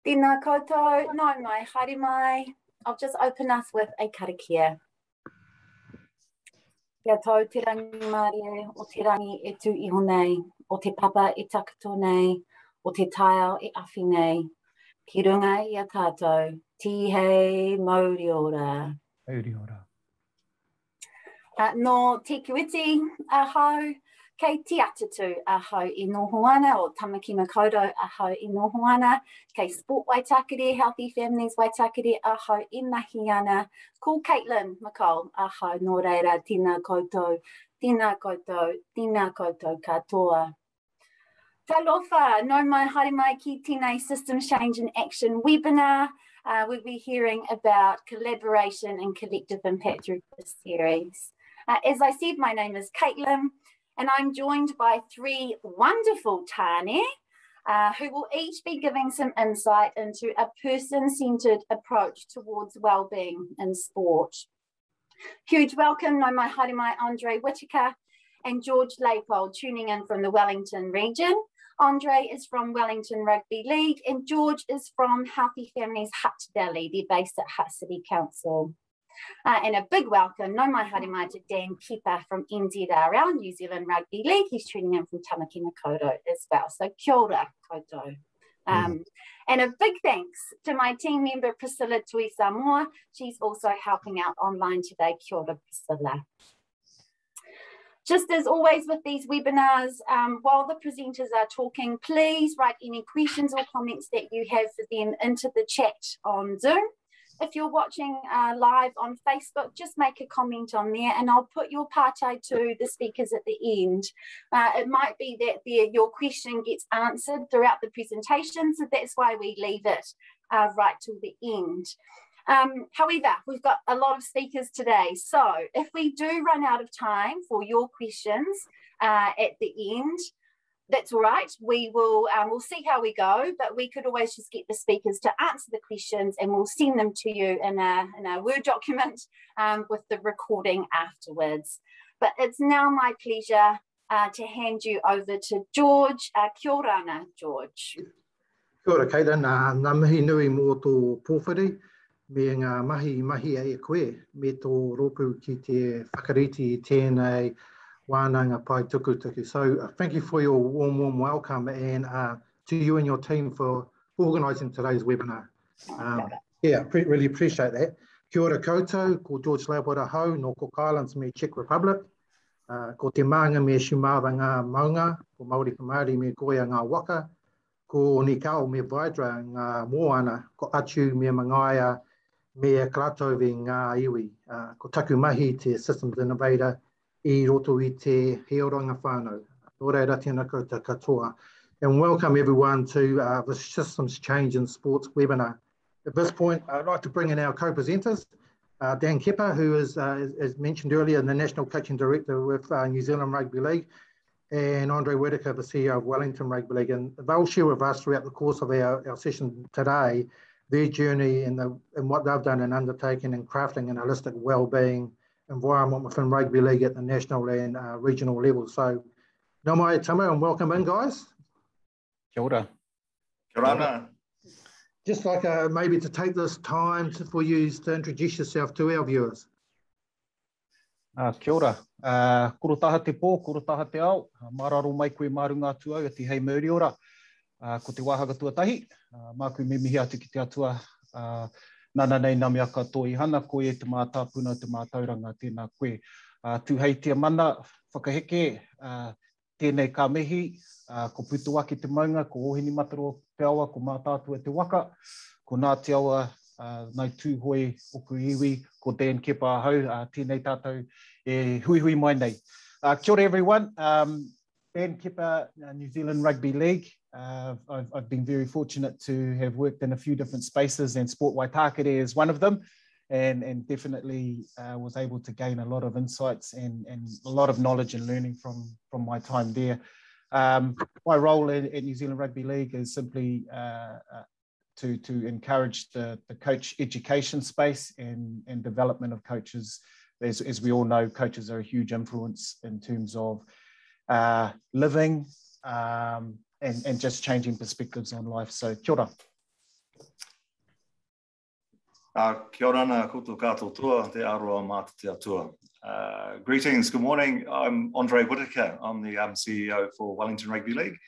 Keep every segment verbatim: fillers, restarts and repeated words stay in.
Tēnā koutou, nau mai, haere mai. I'll just open us with a karakia. Kia tau te rangi Māori o te rangi e tu iho nei, o te papa e takato nei, o te taio e awhi nei. Ki runga i a tātou, tihei mauriora. Mauriora. Uh, no te kiwiti a hau, kei te atatu a hau i noho ana, o tamaki makaurau a hau i noho ana, kei sport waitakere, healthy families waitakere a hau i mahi ana, ko Caitlin McCall a hau no reira, tēnā koutou, tēnā koutou, tēnā koutou katoa. Talofa, no mai haere mai ki tēnei Systems Change in Action webinar. Uh, we'll be hearing about collaboration and collective impact through this series. Uh, as I said, my name is Caitlin, and I'm joined by three wonderful tāne, uh, who will each be giving some insight into a person-centred approach towards wellbeing in sport. Huge welcome, no mai haere mai, Andre Whittaker and George Lajpold, tuning in from the Wellington region. Andre is from Wellington Rugby League, and George is from Healthy Families Hutt Delhi. They're based at Hutt City Council. Uh, and a big welcome, no mai haere mai, to Dan Keepa from N Z R L, New Zealand Rugby League. He's tuning in from Tamaki Makaurau as well. So kia ora koutou. Um, mm. And a big thanks to my team member, Priscilla Tui Samoa. She's also helping out online today. Kia ora, Priscilla. Just as always with these webinars, um, while the presenters are talking, please write any questions or comments that you have for them into the chat on Zoom. If you're watching uh, live on Facebook, just make a comment on there and I'll put your partai to the speakers at the end. Uh, it might be that the, your question gets answered throughout the presentation, so that's why we leave it uh, right till the end. Um, however, we've got a lot of speakers today, so if we do run out of time for your questions uh, at the end, that's all right. We will um, we'll see how we go, but we could always just get the speakers to answer the questions and we'll send them to you in a, in a Word document um, with the recording afterwards. But it's now my pleasure uh, to hand you over to George. Uh, kia ora ana, George. Kia ora, Caitlin. Uh, ngā mihi nui mō tō pōwhiri, me ngā mahi mahi e koe, me tō rōpū ki te whakariti i tēnei wānanga pai tuku tuku. So uh, thank you for your warm, warm welcome, and uh, to you and your team for organising today's webinar. Um, yeah, pre really appreciate that. Kia ora koutou, ko George Lajpold hau, no Cook Islands me Czech Republic. Uh, ko te maanga me Shumava ngā maunga, ko Māori ka Māori me Goia ngā waka, ko Nikau me Vaidra ngā moana, ko Atu me Mangaia me Klatovi ngā iwi, uh, ko Taku Mahi te Systems Innovator, I roto I te heoranga whānau. Nō reira tēnā koutou katoa. And welcome everyone to uh, the Systems Change in Sports webinar. At this point, I'd like to bring in our co-presenters, uh, Dan Keepa, who is, uh, as mentioned earlier, the National Coaching Director with uh, New Zealand Rugby League, and Andre Whittaker, the C E O of Wellington Rugby League. And they'll share with us throughout the course of our, our session today, their journey and, the, and what they've done in undertaking and crafting an holistic wellbeing environment within Rugby League at the national and uh, regional level. So, nā mai tama and welcome in, guys. Kia ora. Kia ora. Just like uh, maybe to take this time to, for you to introduce yourself to our viewers. Uh, kia ora. Uh, koro taha te pō, koro taha te ao. Mararo mai koe marunga atu au e te hei mauriora. Uh, ko te wāhanga tuatahi. Uh, māku me mihi atu ki te atua. Uh, Nana nei nā mea katoa I hana, koe e te mātāpuna, te mātauranga, tēnā koe. Uh, tu hei te mana, whakaheke, uh, tēnei ka mihi, uh, ko putuaki te maunga, ko ohini mataro te awa, ko mātātua te waka, ko nā te awa, uh, nai tūhoi oku iwi, ko Dan Keepa hau, uh, tēnei tātou e hui hui mai nei. Uh, kia ora everyone, um, Dan Keepa, uh, New Zealand Rugby League. Uh, I've, I've been very fortunate to have worked in a few different spaces, and Sport Waitakere is one of them, and, and definitely uh, was able to gain a lot of insights and, and a lot of knowledge and learning from, from my time there. Um, my role in, in New Zealand Rugby League is simply uh, uh, to, to encourage the, the coach education space and, and development of coaches. As, as we all know, coaches are a huge influence in terms of uh, living, um, And, and just changing perspectives on life. So, kia ora. Uh, kia ora ana koutou kātou tua, te aroa mātu te atua. Uh, greetings, good morning. I'm Andre Whittaker. I'm the um, C E O for Wellington Rugby League.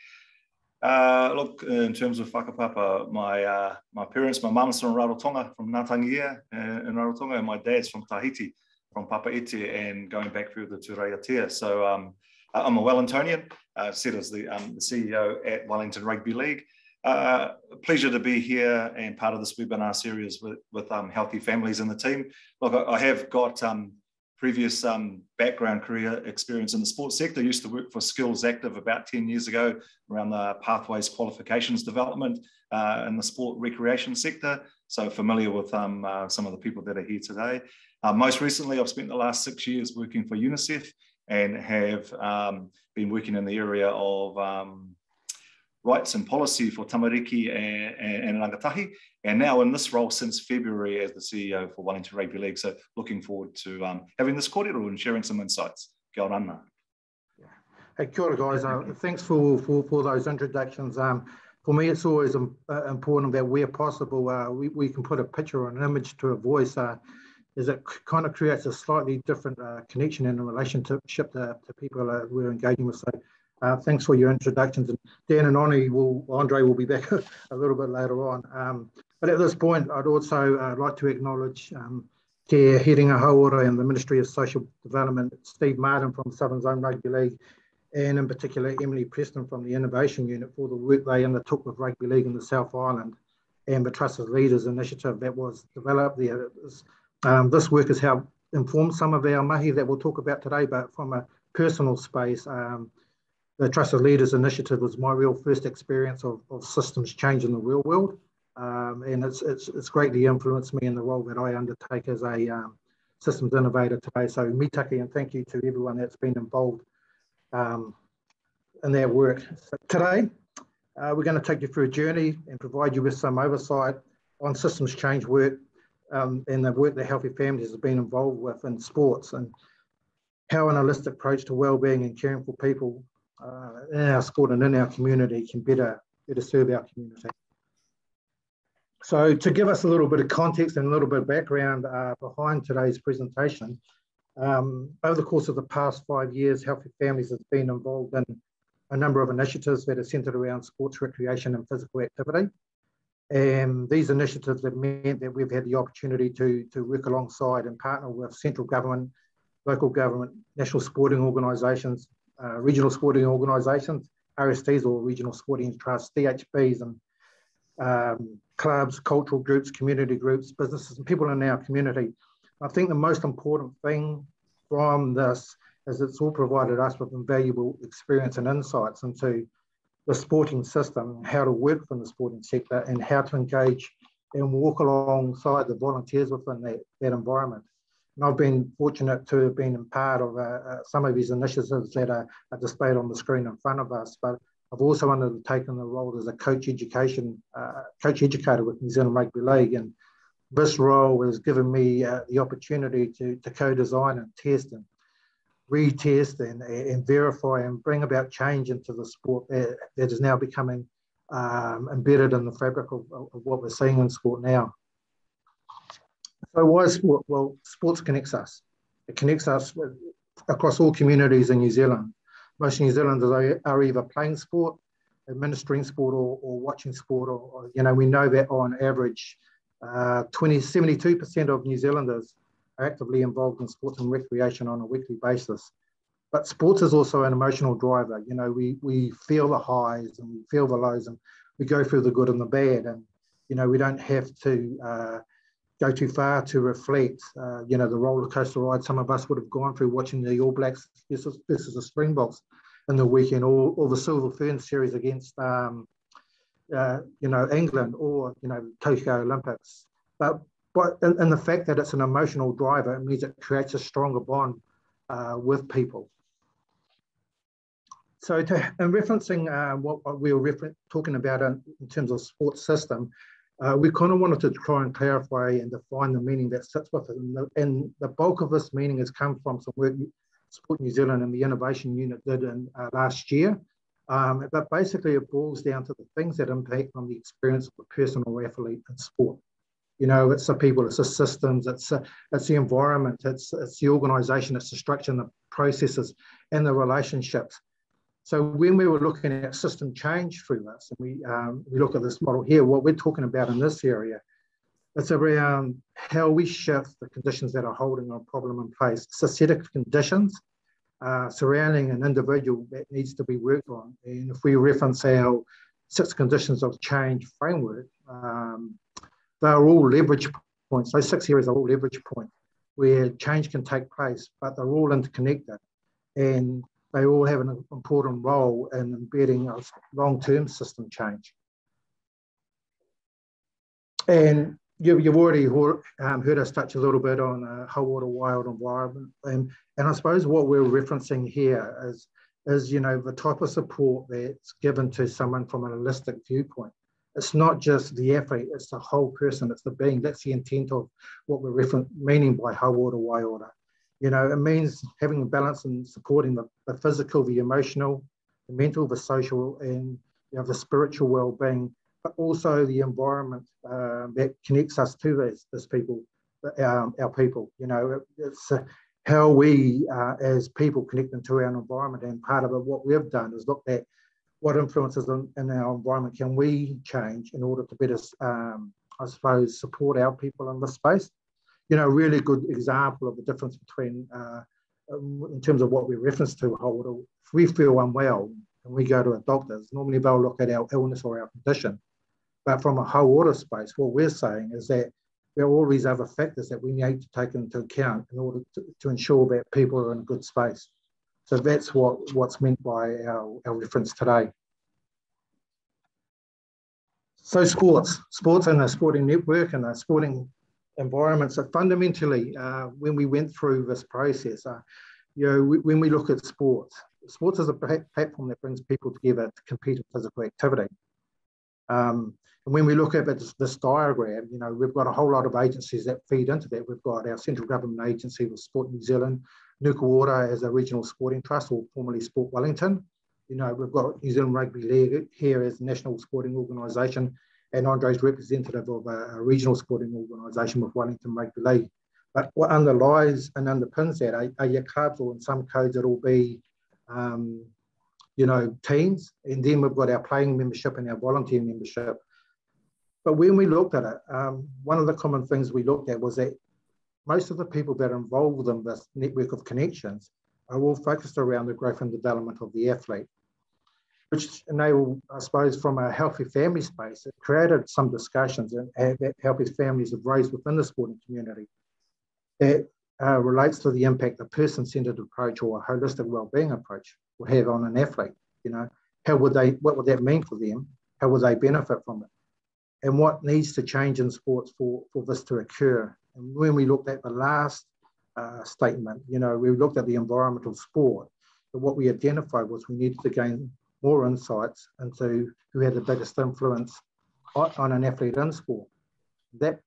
Uh, look, in terms of whakapapa, my uh, my parents, my mum's from Rarotonga, from Ngātangia uh, in Rarotonga, and my dad's from Tahiti, from Papaiti, and going back through the Tūraiatea. So um, I'm a Wellingtonian, uh, set as the, um, the C E O at Wellington Rugby League. Uh, a pleasure to be here and part of this webinar series with, with um, healthy families in the team. Look, I, I have got um, previous um, background career experience in the sports sector. I used to work for Skills Active about ten years ago around the pathways qualifications development uh, in the sport recreation sector. So familiar with um, uh, some of the people that are here today. Uh, most recently, I've spent the last six years working for UNICEF and have um, been working in the area of um, rights and policy for tamariki and, and, and rangatahi, and now in this role since February as the C E O for Wellington Rugby League. So looking forward to um, having this kōrero and sharing some insights. Kia ora ana. Hey, kia ora guys, uh, thanks for, for, for those introductions. Um, for me, it's always um, uh, important that where possible, uh, we, we can put a picture or an image to a voice, uh, as it kind of creates a slightly different uh, connection and a relationship to, to people uh, we're engaging with. So, Uh, thanks for your introductions. And Dan and Ani will, Andre will be back a little bit later on. Um, but at this point, I'd also uh, like to acknowledge um, Te Herenga Hauora and the Ministry of Social Development, Steve Martin from Southern Zone Rugby League, and in particular Emily Preston from the Innovation Unit for the work they undertook with Rugby League in the South Island and the Trusted Leaders initiative that was developed there. Was, um, this work has helped inform some of our mahi that we'll talk about today, but from a personal space, um, the Trusted Leaders Initiative was my real first experience of, of systems change in the real world. Um, and it's, it's, it's greatly influenced me in the role that I undertake as a um, systems innovator today. So mitake and thank you to everyone that's been involved um, in that work. So today, uh, we're going to take you through a journey and provide you with some oversight on systems change work um, and the work that Healthy Families have been involved with in sports, and how an holistic approach to wellbeing and caring for people Uh, in our sport and in our community can better, better serve our community. So to give us a little bit of context and a little bit of background uh, behind today's presentation, um, over the course of the past five years, Healthy Families has been involved in a number of initiatives that are centred around sports, recreation and physical activity. And these initiatives have meant that we've had the opportunity to, to work alongside and partner with central government, local government, national sporting organisations, Uh, regional sporting organisations, R S Ts or regional sporting trusts, D H Bs and um, clubs, cultural groups, community groups, businesses and people in our community. I think the most important thing from this is it's all provided us with invaluable experience and insights into the sporting system, how to work from the sporting sector and how to engage and walk alongside the volunteers within that, that environment. And I've been fortunate to have been a part of uh, uh, some of these initiatives that are, are displayed on the screen in front of us, but I've also undertaken the role as a coach education, uh, coach educator with New Zealand Rugby League. And this role has given me uh, the opportunity to, to co-design and test and retest and, and verify and bring about change into the sport that, that is now becoming um, embedded in the fabric of, of what we're seeing in sport now. So why is sport? Well, sports connects us. It connects us with, across all communities in New Zealand. Most New Zealanders are, are either playing sport, administering sport, or, or watching sport. Or, or, you know, we know that on average, uh, twenty, seventy-two percent of New Zealanders are actively involved in sports and recreation on a weekly basis. But sports is also an emotional driver. You know, we, we feel the highs and we feel the lows, and we go through the good and the bad. And, you know, we don't have to uh, go too far to reflect, uh, you know, the roller coaster ride some of us would have gone through watching the All Blacks versus, versus the Springboks in the weekend, or, or the Silver Fern series against, um, uh, you know, England, or, you know, Tokyo Olympics. But, but in, in the fact that it's an emotional driver, it means it creates a stronger bond uh, with people. So to, in referencing uh, what, what we were refer talking about in, in terms of sports system, Uh, we kind of wanted to try and clarify and define the meaning that sits with it. And the, and the bulk of this meaning has come from some work Sport New Zealand and the Innovation Unit did in uh, last year. Um, but basically it boils down to the things that impact on the experience of a person or athlete in sport. You know, it's the people, it's the systems, it's, uh, it's the environment, it's, it's the organisation, it's the structure and the processes and the relationships. So when we were looking at system change through this, and we, um, we look at this model here, what we're talking about in this area, it's around how we shift the conditions that are holding a problem in place. It's a set of conditions uh, surrounding an individual that needs to be worked on. And if we reference our six conditions of change framework, um, they're all leverage points. Those six areas are all leverage points where change can take place, but they're all interconnected. And they all have an important role in embedding a long-term system change. And you, you've already heard, um, heard us touch a little bit on uh, hauora wild environment. And, and I suppose what we're referencing here is, is, you know, the type of support that's given to someone from an holistic viewpoint. It's not just the athlete, it's the whole person, it's the being. That's the intent of what we're referencing, meaning by hauora waiora. You know, it means having a balance and supporting the, the physical, the emotional, the mental, the social, and you know, the spiritual well-being, but also the environment uh, that connects us to this, this people, our, our people. You know, it's uh, how we uh, as people connect into our environment, and part of it, what we've done is looked at what influences in, in our environment can we change in order to better, um, I suppose, support our people in this space. You know, a really good example of the difference between, uh, in terms of what we reference to, hauora, if we feel unwell and we go to a doctor's, normally they'll look at our illness or our condition. But from a hauora space, what we're saying is that there are all these other factors that we need to take into account in order to, to ensure that people are in a good space. So that's what, what's meant by our, our reference today. So sports, sports and the sporting network and the sporting environments are fundamentally, uh, when we went through this process, uh, you know, we, when we look at sports, sports is a platform that brings people together to compete in physical activity. Um, and when we look at this, this diagram, you know, we've got a whole lot of agencies that feed into that. We've got our central government agency with Sport New Zealand, Nukuora as a regional sporting trust, or formerly Sport Wellington. You know, we've got New Zealand Rugby League here as a national sporting organisation, and Andre's representative of a, a regional sporting organisation with Wellington Rugby League. But what underlies and underpins that are, are your clubs, or in some codes it'll be, um, you know, teams, and then we've got our playing membership and our volunteer membership. But when we looked at it, um, one of the common things we looked at was that most of the people that are involved in this network of connections are all focused around the growth and development of the athlete, which enabled, I suppose, from a healthy family space, it created some discussions and, and that healthy families have raised within the sporting community that uh, relates to the impact a person-centered approach or a holistic wellbeing approach will have on an athlete. You know, how would they, what would that mean for them? How would they benefit from it? And what needs to change in sports for, for this to occur? And when we looked at the last uh, statement, you know, we looked at the environmental sport, but what we identified was we needed to gain more insights into who had the biggest influence on, on an athlete in sport. That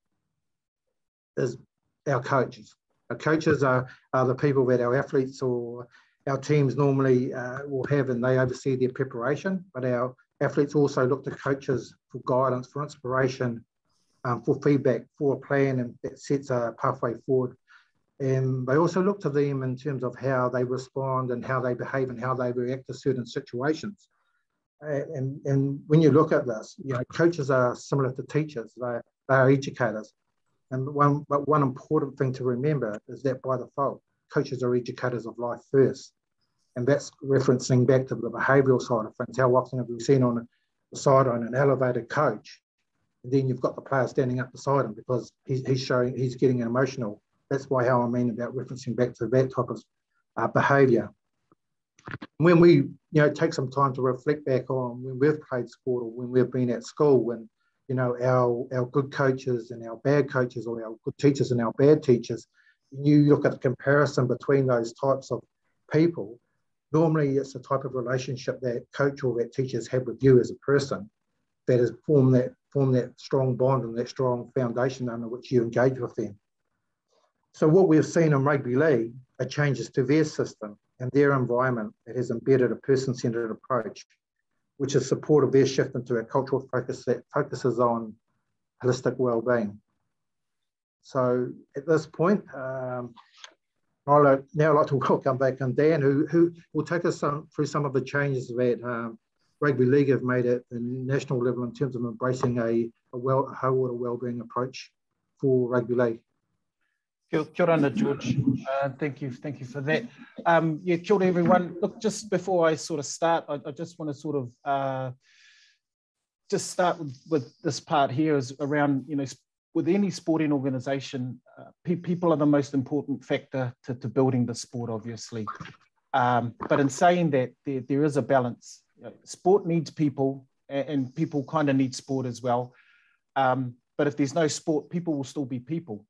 is our coaches. Our coaches are, are the people that our athletes or our teams normally uh, will have, and they oversee their preparation, but our athletes also look to coaches for guidance, for inspiration, um, for feedback, for a plan, and that sets a pathway forward. And they also look to them in terms of how they respond and how they behave and how they react to certain situations. And, and when you look at this, you know, coaches are similar to teachers. They, they are educators. And one, but one important thing to remember is that by default, coaches are educators of life first. And that's referencing back to the behavioural side of things. How often have we seen on the sideline an elevated coach, and then you've got the player standing up beside him because he's, he's showing, he's getting emotional. That's why how I mean about referencing back to that type of uh, behaviour. When we, you know, take some time to reflect back on when we've played sport or when we've been at school, when, you know, our, our good coaches and our bad coaches, or our good teachers and our bad teachers, you look at the comparison between those types of people. Normally, it's the type of relationship that coach or that teachers have with you as a person that has formed that, formed that strong bond and that strong foundation under which you engage with them. So what we've seen in rugby league are changes to their system and their environment that has embedded a person-centered approach, which has supported their shift into a cultural focus that focuses on holistic well-being. So at this point, um, I'd now like to welcome back um, Dan, who, who will take us some, through some of the changes that um, Rugby League have made at the national level in terms of embracing a, a, well, a hauora wellbeing approach for Rugby League. Kia ora, George. Uh, thank you, thank you for that. Um, yeah, kia ora, everyone. Look, just before I sort of start, I, I just want to sort of uh, just start with, with this part here is around, you know, with any sporting organisation, uh, pe people are the most important factor to, to building the sport, obviously. Um, but in saying that, there, there is a balance. You know, sport needs people, and, and people kind of need sport as well. Um, but if there's no sport, people will still be people.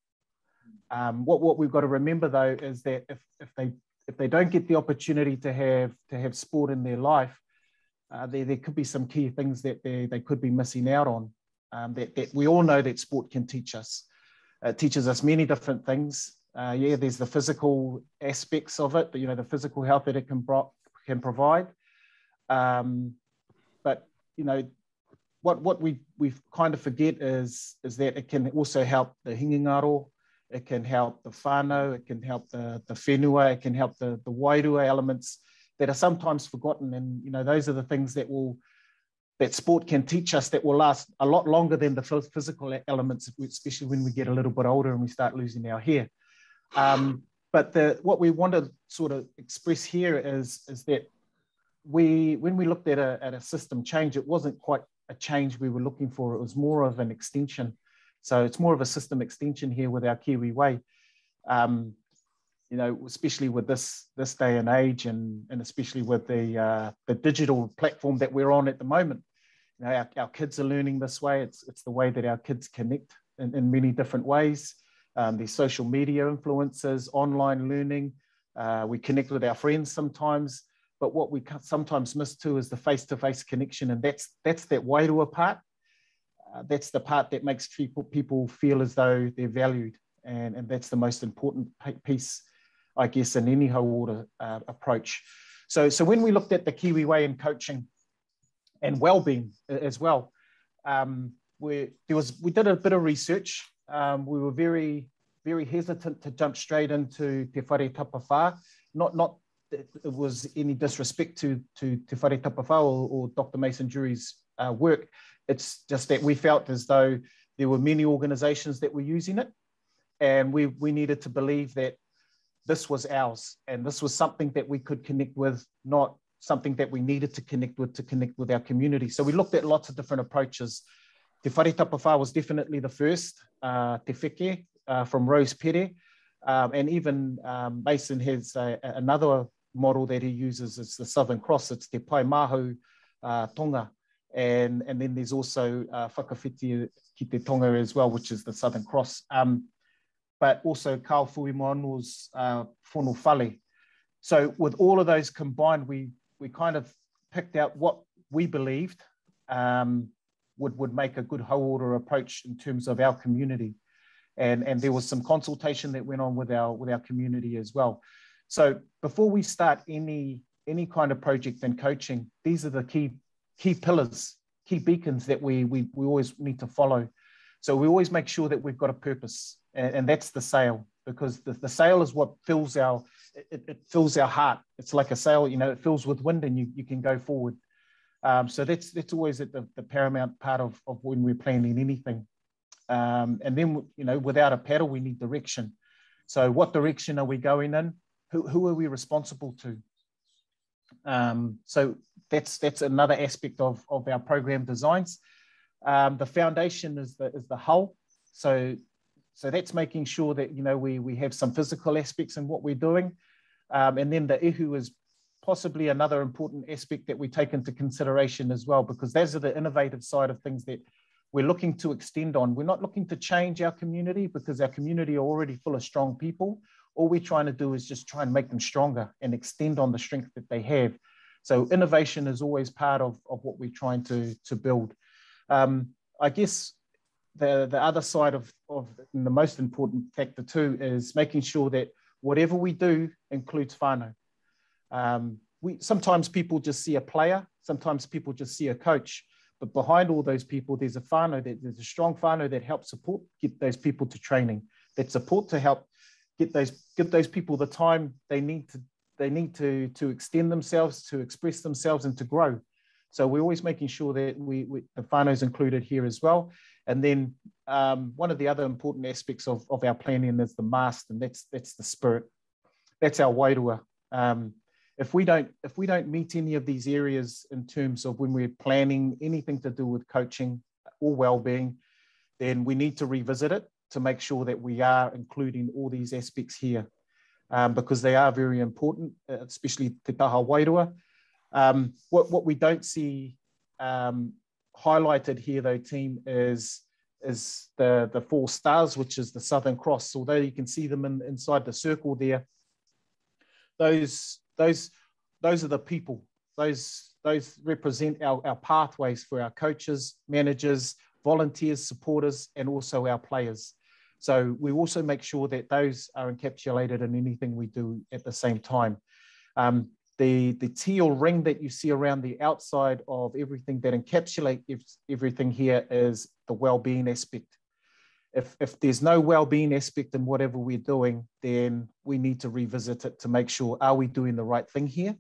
Um, what, what we've got to remember, though, is that if, if, they, if they don't get the opportunity to have, to have sport in their life, uh, there, there could be some key things that they, they could be missing out on. Um, that, that we all know that sport can teach us. It teaches us many different things. Uh, yeah, there's the physical aspects of it, you know, the physical health that it can, can provide. Um, but, you know, what, what we, we kind of forget is, is that it can also help the hingingaro, it can help the whānau, it can help the, the whenua, it can help the, the waiora elements that are sometimes forgotten. And, you know, those are the things that will that sport can teach us that will last a lot longer than the physical elements, especially when we get a little bit older and we start losing our hair. Um, but the, what we want to sort of express here is, is that we, when we looked at a, at a system change, it wasn't quite a change we were looking for. It was more of an extension. So it's more of a system extension here with our Kiwi way. Um, you know, especially with this, this day and age, and, and especially with the, uh, the digital platform that we're on at the moment. You know, our, our kids are learning this way. It's, it's the way that our kids connect in, in many different ways. Um, there's social media influences, online learning. Uh, we connect with our friends sometimes, but what we sometimes miss too is the face-to-face connection, and that's, that's that waiora part. Uh, that's the part that makes people, people feel as though they're valued, and, and that's the most important piece, I guess, in any hauora uh, approach. So, so when we looked at the Kiwi way in coaching and wellbeing as well, um, we, there was, we did a bit of research. Um, we were very, very hesitant to jump straight into te whare tapawhā. Not, not that it was any disrespect to, to te whare tapawhā or, or Doctor Mason Jury's uh, work. It's just that we felt as though there were many organisations that were using it, and we, we needed to believe that this was ours, and this was something that we could connect with, not something that we needed to connect with to connect with our community. So we looked at lots of different approaches. Te whare tapawhā was definitely the first, uh, te wheke uh, from Rose Pere, um, and even um, Mason has a, another model that he uses, it's the Southern Cross, it's te pai mahu uh, tonga, and, and then there's also uh, whakawhiti ki te tonga as well, which is the Southern Cross. Um, but also Carl Fuimoano's uh, whono whale. So with all of those combined, we, we kind of picked out what we believed um, would, would make a good hauora approach in terms of our community. And, and there was some consultation that went on with our, with our community as well. So before we start any, any kind of project in coaching, these are the key, key pillars, key beacons that we, we, we always need to follow. So we always make sure that we've got a purpose, and, and that's the sail, because the, the sail is what fills our, it, it fills our heart. It's like a sail, you know, it fills with wind and you, you can go forward. Um, so that's, that's always at the, the paramount part of, of when we're planning anything. Um, and then, you know, without a paddle, we need direction. So what direction are we going in? Who, who are we responsible to? Um, so that's, that's another aspect of, of our program designs. Um, the foundation is the, is the hull. So, so that's making sure that, you know, we, we have some physical aspects in what we're doing. Um, and then the ihu is possibly another important aspect that we take into consideration as well, because those are the innovative side of things that we're looking to extend on. We're not looking to change our community, because our community are already full of strong people. All we're trying to do is just try and make them stronger and extend on the strength that they have. So innovation is always part of, of what we're trying to, to build. Um, I guess the, the other side of, of the most important factor too is making sure that whatever we do includes whānau. Um, we, sometimes people just see a player, sometimes people just see a coach, but behind all those people, there's a whānau, that, there's a strong whānau that helps support, get those people to training. that support to help get those give those people the time they need to they need to to extend themselves, to express themselves, and to grow. So we're always making sure that we, we the whānau is included here as well. And then um, one of the other important aspects of, of our planning is the mast, and that's that's the spirit. That's our waiora. Um, if we don't if we don't meet any of these areas in terms of when we're planning anything to do with coaching or well-being, then we need to revisit it to make sure that we are including all these aspects here, um, because they are very important, especially te taha waiora. Um, what, what we don't see um, highlighted here, though, team, is, is the, the four stars, which is the Southern Cross. Although you can see them in, inside the circle there, those, those, those are the people. Those, those represent our, our pathways for our coaches, managers, volunteers, supporters, and also our players. So we also make sure that those are encapsulated in anything we do at the same time. Um, The, the teal ring that you see around the outside of everything that encapsulate everything here is the well-being aspect. If, if there's no well-being aspect in whatever we're doing, then we need to revisit it to make sure, are we doing the right thing here?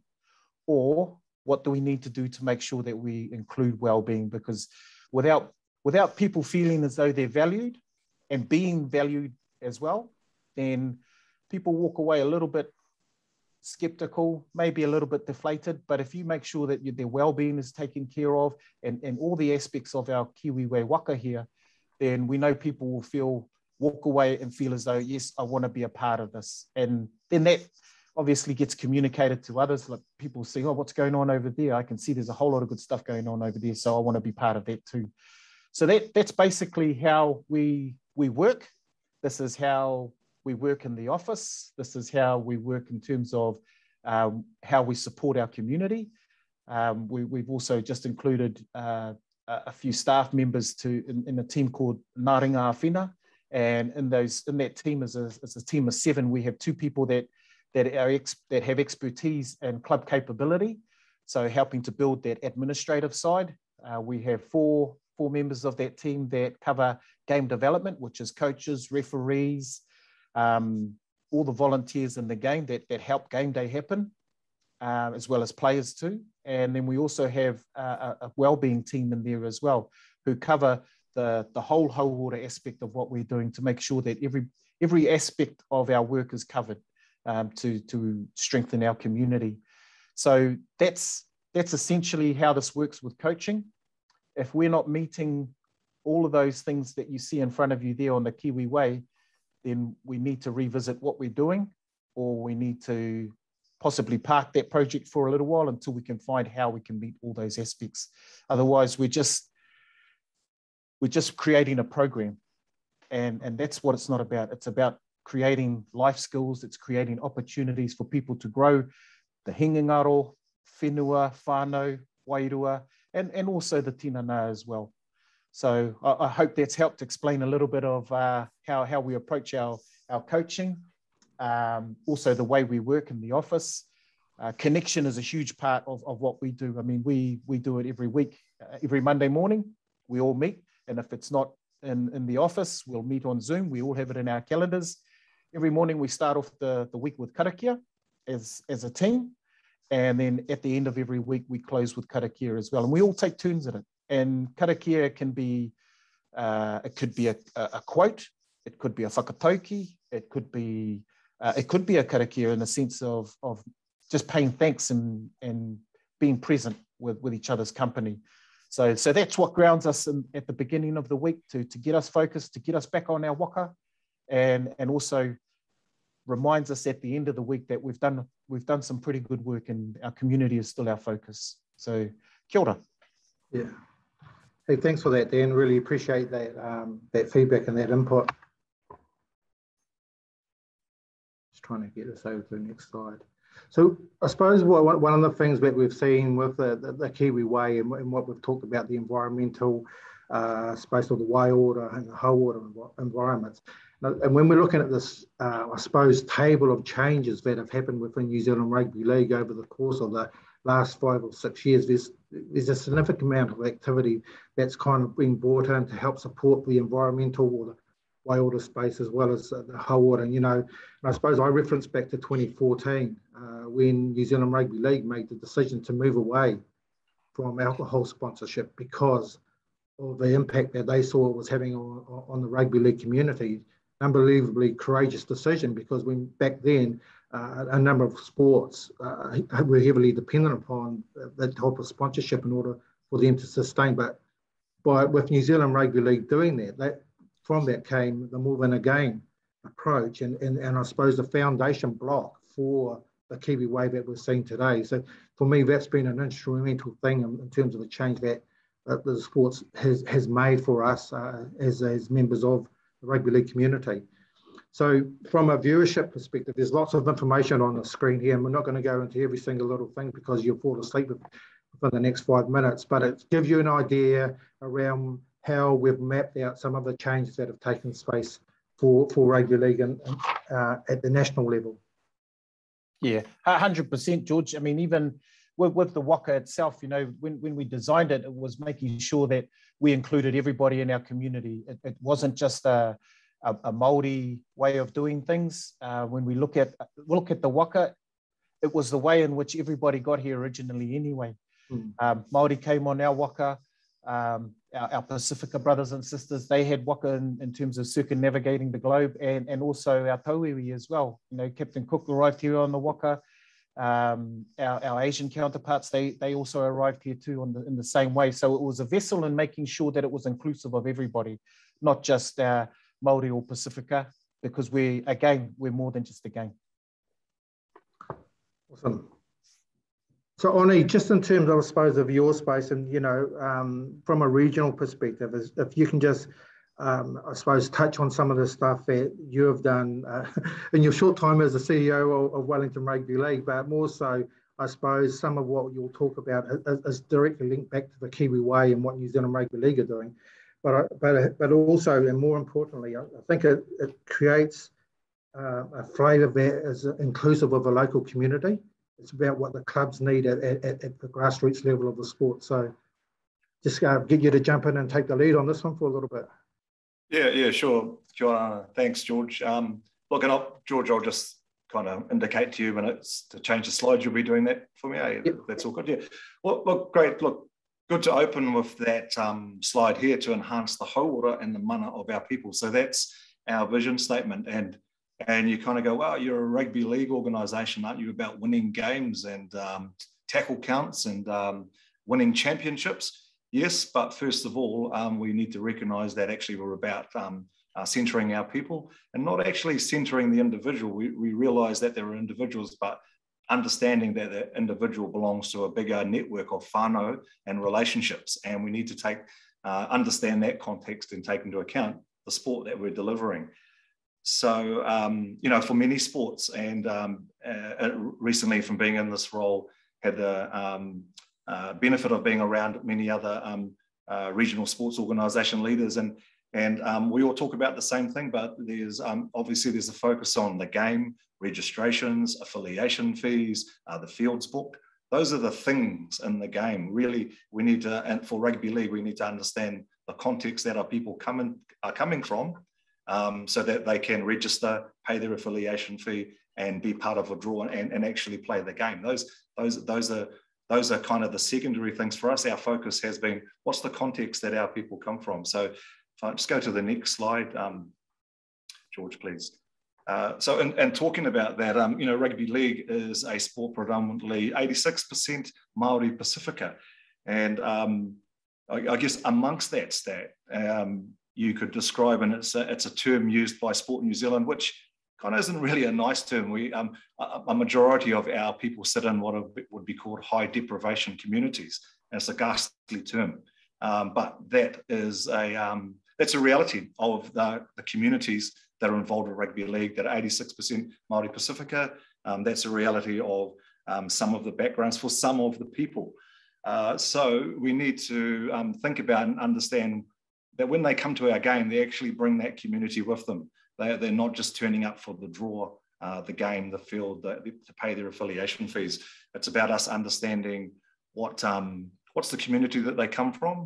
Or what do we need to do to make sure that we include well-being? Because without, without people feeling as though they're valued and being valued as well, then people walk away a little bit skeptical, maybe a little bit deflated. But if you make sure that their well-being is taken care of, and, and all the aspects of our Kiwi way waka here, then we know people will feel, walk away and feel as though, yes, I want to be a part of this. And then that obviously gets communicated to others. Like people say, oh, what's going on over there? I can see there's a whole lot of good stuff going on over there, so I want to be part of that too. So that, that's basically how we, we work. This is how we work in the office. This is how we work in terms of um, how we support our community. Um, we, we've also just included uh, a few staff members to in, in a team called Ngā Ringa Āwhina. And in those in that team is a, is a team of seven. We have two people that that are ex, that have expertise and club capability, so helping to build that administrative side. Uh, we have four four members of that team that cover game development, which is coaches, referees, Um, all the volunteers in the game that, that help game day happen, uh, as well as players too. And then we also have a, a wellbeing team in there as well, who cover the, the whole hauora aspect of what we're doing to make sure that every, every aspect of our work is covered um, to, to strengthen our community. So that's, that's essentially how this works with coaching. If we're not meeting all of those things that you see in front of you there on the Kiwi way, then we need to revisit what we're doing, or we need to possibly park that project for a little while until we can find how we can meet all those aspects. Otherwise, we're just, we're just creating a program. And, and that's what it's not about. It's about creating life skills. It's creating opportunities for people to grow the hingangaro, whenua, whānau, wairua, and, and also the tinana as well. So I, I hope that's helped explain a little bit of uh, how, how we approach our, our coaching, um, also the way we work in the office. Uh, connection is a huge part of, of what we do. I mean, we, we do it every week, uh, every Monday morning, we all meet. And if it's not in, in the office, we'll meet on Zoom. We all have it in our calendars. Every morning we start off the, the week with karakia as, as a team. And then at the end of every week, we close with karakia as well. And we all take turns at it. And karakia can be, uh, it could be a, a quote, it could be a whakatauki, it could be, uh, it could be a karakia in the sense of, of just paying thanks and, and being present with, with each other's company. So, so that's what grounds us in, at the beginning of the week to, to get us focused, to get us back on our waka, and, and also reminds us at the end of the week that we've done, we've done some pretty good work and our community is still our focus. So, kia ora. Yeah. Hey, thanks for that, Dan. Really appreciate that, um, that feedback and that input. Just trying to get us over to the next slide. So I suppose what, one of the things that we've seen with the, the, the Kiwi way and, and what we've talked about, the environmental uh, space, or the waiora and the hauora environments. And when we're looking at this, uh, I suppose, table of changes that have happened within New Zealand Rugby League over the course of the last five or six years, there's, there's a significant amount of activity that's kind of been brought in to help support the environmental or the waiora space as well as uh, the hauora. And, you know, and I suppose I reference back to twenty fourteen uh, when New Zealand Rugby League made the decision to move away from alcohol sponsorship because of the impact that they saw it was having on, on the rugby league community. Unbelievably courageous decision, because when back then uh, a number of sports uh, were heavily dependent upon that type of sponsorship in order for them to sustain. But by with New Zealand Rugby League doing that, that from that came the more than a game approach, and, and, and I suppose the foundation block for the Kiwi way that we're seeing today. So for me, that's been an instrumental thing in, in terms of the change that uh, the sports has, has made for us uh, as, as members of the rugby league community. So from a viewership perspective, there's lots of information on the screen here, and we're not going to go into every single little thing because you'll fall asleep within the next five minutes, but it gives you an idea around how we've mapped out some of the changes that have taken place for, for rugby league and, uh, at the national level. Yeah, one hundred percent, George. I mean, even with, with the waka itself, you know, when, when we designed it, it was making sure that we included everybody in our community. It, it wasn't just a, a, a Māori way of doing things. Uh, when we look at look at the waka, it was the way in which everybody got here originally anyway. Mm. Um, Māori came on our waka. Um, our, our Pacifica brothers and sisters, they had waka in, in terms of circumnavigating the globe, and, and also our tauiwi as well. You know, Captain Cook arrived here on the waka. Um, our, our Asian counterparts, they they also arrived here too on the, in the same way. So it was a vessel in making sure that it was inclusive of everybody, not just uh, Māori or Pacifica, because we, again, we're more than just a game. Awesome. So, Oni, just in terms, I suppose, of your space and, you know, um, from a regional perspective, is if you can just, um, I suppose, touch on some of the stuff that you have done uh, in your short time as the C E O of, of Wellington Rugby League, but more so, I suppose, some of what you'll talk about is, is directly linked back to the Kiwi way and what New Zealand Rugby League are doing. But, but, but also, and more importantly, I, I think it, it creates uh, a flavour that is inclusive of a local community. It's about what the clubs need at, at, at the grassroots level of the sport. So just uh, get you to jump in and take the lead on this one for a little bit. Yeah, yeah, sure. sure. Thanks, George. Um, look, and I'll, George, I'll just kind of indicate to you when it's to change the slides, you'll be doing that for me. Eh? Yep. That's all good. Yeah. Well, look, great. Look, good to open with that um, slide here to enhance the hauora and the mana of our people. So that's our vision statement. And And you kind of go, wow, you're a rugby league organisation, aren't you, about winning games and um, tackle counts and um, winning championships? Yes, but first of all, um, we need to recognise that actually we're about um, uh, centering our people and not actually centering the individual. We, we realise that there are individuals, but understanding that the individual belongs to a bigger network of whānau and relationships. And we need to take uh, understand that context and take into account the sport that we're delivering. So, um, you know, for many sports, and um, uh, recently from being in this role, had the um, uh, benefit of being around many other um, uh, regional sports organisation leaders, and and um, we all talk about the same thing, but there's um, obviously there's a focus on the game, registrations, affiliation fees, uh, the fields booked. Those are the things in the game. Really, we need to, and for rugby league, we need to understand the context that our people coming are coming from. Um, so that they can register, pay their affiliation fee, and be part of a draw and, and actually play the game. Those, those, those are those are kind of the secondary things for us. Our focus has been what's the context that our people come from. So, if I just go to the next slide, um, George, please. Uh, so, and, and talking about that, um, you know, rugby league is a sport predominantly eighty-six percent Māori Pacifica, and um, I, I guess amongst that stat. Um, you could describe, and it's a, it's a term used by Sport New Zealand, which kind of isn't really a nice term. We um, a, a majority of our people sit in what would be called high deprivation communities, and it's a ghastly term. Um, but that is a um, that's a reality of the, the communities that are involved in rugby league. That are eighty-six percent Māori Pacifica. Um, that's a reality of um, some of the backgrounds for some of the people. Uh, so we need to um, think about and understand that when they come to our game, they actually bring that community with them. They, they're not just turning up for the draw, uh, the game, the field, the, to pay their affiliation fees. It's about us understanding what um, what's the community that they come from,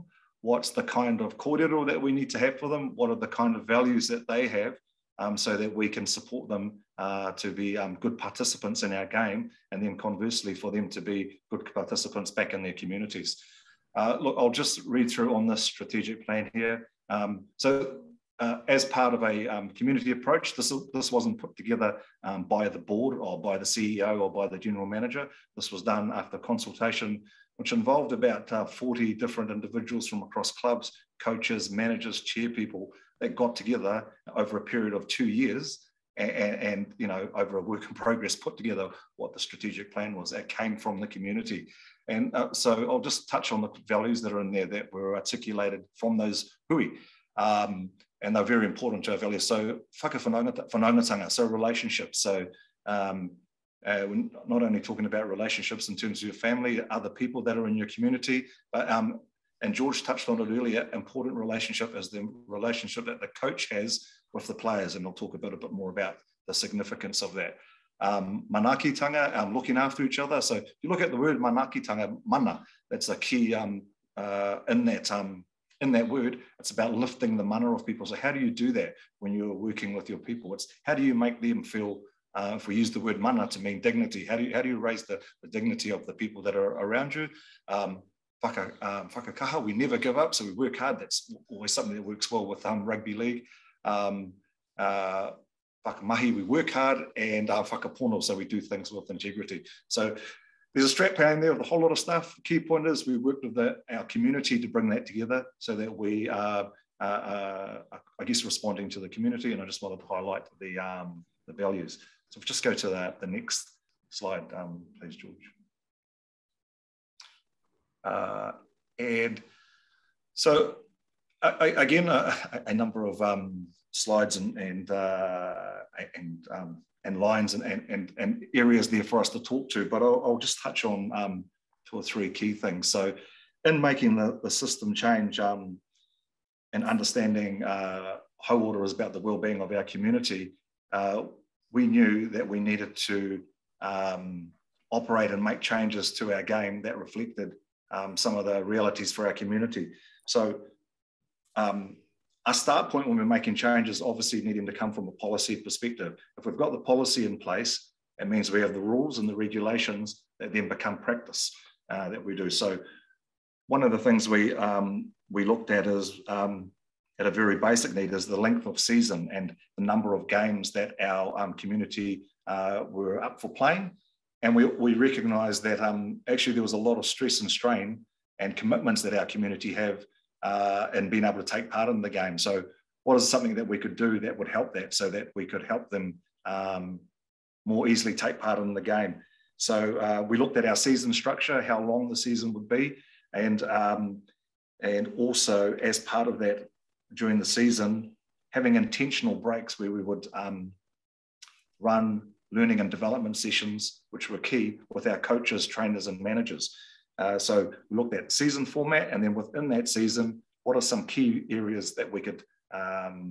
what's the kind of kōrero that we need to have for them, what are the kind of values that they have, um, so that we can support them uh, to be um, good participants in our game, and then conversely for them to be good participants back in their communities. Uh, look, I'll just read through on this strategic plan here. Um, so uh, as part of a um, community approach, this, this wasn't put together um, by the board or by the C E O or by the general manager. This was done after consultation, which involved about uh, forty different individuals from across clubs, coaches, managers, chair people that got together over a period of two years and, and, and you know, over a work in progress, put together what the strategic plan was. That came from the community. And uh, so I'll just touch on the values that are in there that were articulated from those hui. Um, and they're very important to our values. So whakawhanaungatanga, so relationships. So um, uh, we're not only talking about relationships in terms of your family, other people that are in your community, but um, and George touched on it earlier, important relationship is the relationship that the coach has with the players. And I'll talk a bit, a bit more about the significance of that. Um, manakitanga, um, looking after each other. So if you look at the word manakitanga, mana, that's a key um, uh, in that um, in that word. It's about lifting the mana of people. So how do you do that when you're working with your people? It's how do you make them feel, uh, if we use the word mana to mean dignity, how do you, how do you raise the, the dignity of the people that are around you? Um, whaka, um, whakakaha, we never give up, so we work hard. That's always something that works well with um, rugby league. Um, uh, Whakamahi, we work hard, and uh, whakapono, so we do things with integrity. So there's a strap plan there with a whole lot of stuff. The key point is we work with the, our community to bring that together so that we are, uh, uh, I guess, responding to the community. And I just wanted to highlight the, um, the values. So if we just go to the, the next slide, um, please, George. Uh, and so, I, I, again, a, a number of um, slides and and uh, and, um, and lines and, and and areas there for us to talk to, but I'll, I'll just touch on um, two or three key things. So, in making the, the system change um, and understanding uh, hauora is about the well-being of our community, uh, we knew that we needed to um, operate and make changes to our game that reflected um, some of the realities for our community. So. Um, Our start point when we're making changes obviously needing to come from a policy perspective. If we've got the policy in place, it means we have the rules and the regulations that then become practice uh, that we do. So one of the things we um, we looked at is um, at a very basic need is the length of season and the number of games that our um, community uh, were up for playing. And we, we recognised that um, actually there was a lot of stress and strain and commitments that our community have Uh, and being able to take part in the game. So what is something that we could do that would help that so that we could help them um, more easily take part in the game? So uh, we looked at our season structure, how long the season would be, and, um, and also as part of that during the season, having intentional breaks where we would um, run learning and development sessions, which were key with our coaches, trainers and managers. Uh, so we looked at season format, and then within that season, what are some key areas that we could um,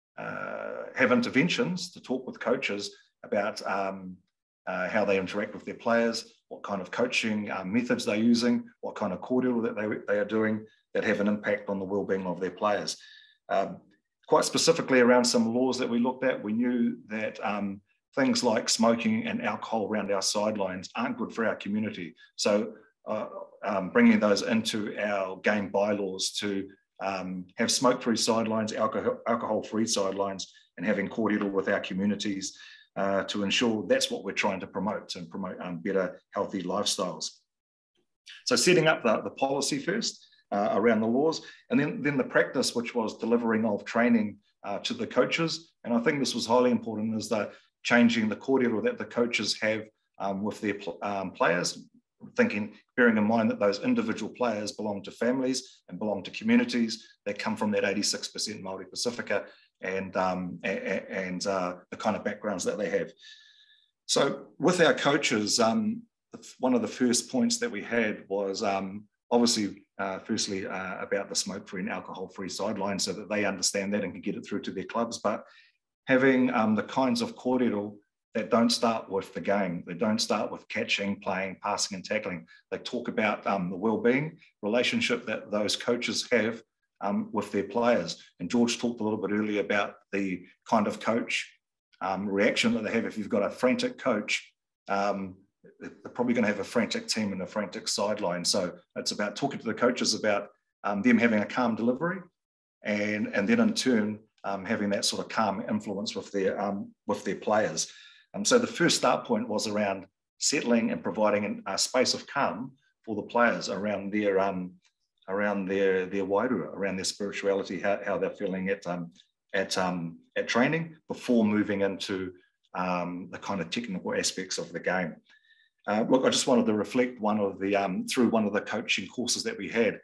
uh, have interventions to talk with coaches about um, uh, how they interact with their players, what kind of coaching uh, methods they're using, what kind of kōrero that they, they are doing that have an impact on the well-being of their players. Um, quite specifically around some laws that we looked at, we knew that um, things like smoking and alcohol around our sidelines aren't good for our community. So Uh, um, bringing those into our game bylaws to um, have smoke-free sidelines, alcohol, alcohol-free sidelines, and having kōrero with our communities uh, to ensure that's what we're trying to promote and promote um, better, healthy lifestyles. So setting up the, the policy first uh, around the laws, and then, then the practice, which was delivering of training uh, to the coaches. And I think this was highly important, is that changing the kōrero that the coaches have um, with their um, players, thinking, bearing in mind that those individual players belong to families and belong to communities that come from that eighty-six percent Māori Pacifica and, um, and, and uh, the kind of backgrounds that they have. So with our coaches, um, one of the first points that we had was um, obviously, uh, firstly, uh, about the smoke-free and alcohol-free sidelines so that they understand that and can get it through to their clubs, but having um, the kinds of kōrero that don't start with the game. They don't start with catching, playing, passing and tackling. They talk about um, the well-being relationship that those coaches have um, with their players. And George talked a little bit earlier about the kind of coach um, reaction that they have. If you've got a frantic coach, um, they're probably going to have a frantic team and a frantic sideline. So it's about talking to the coaches about um, them having a calm delivery, and, and then in turn, um, having that sort of calm influence with their, um, with their players. Um, so the first start point was around settling and providing a space of calm for the players around their, um, around their, their waiora, around their spirituality, how, how they're feeling at, um, at, um, at training before moving into um, the kind of technical aspects of the game. Uh, look, I just wanted to reflect one of the, um, through one of the coaching courses that we had,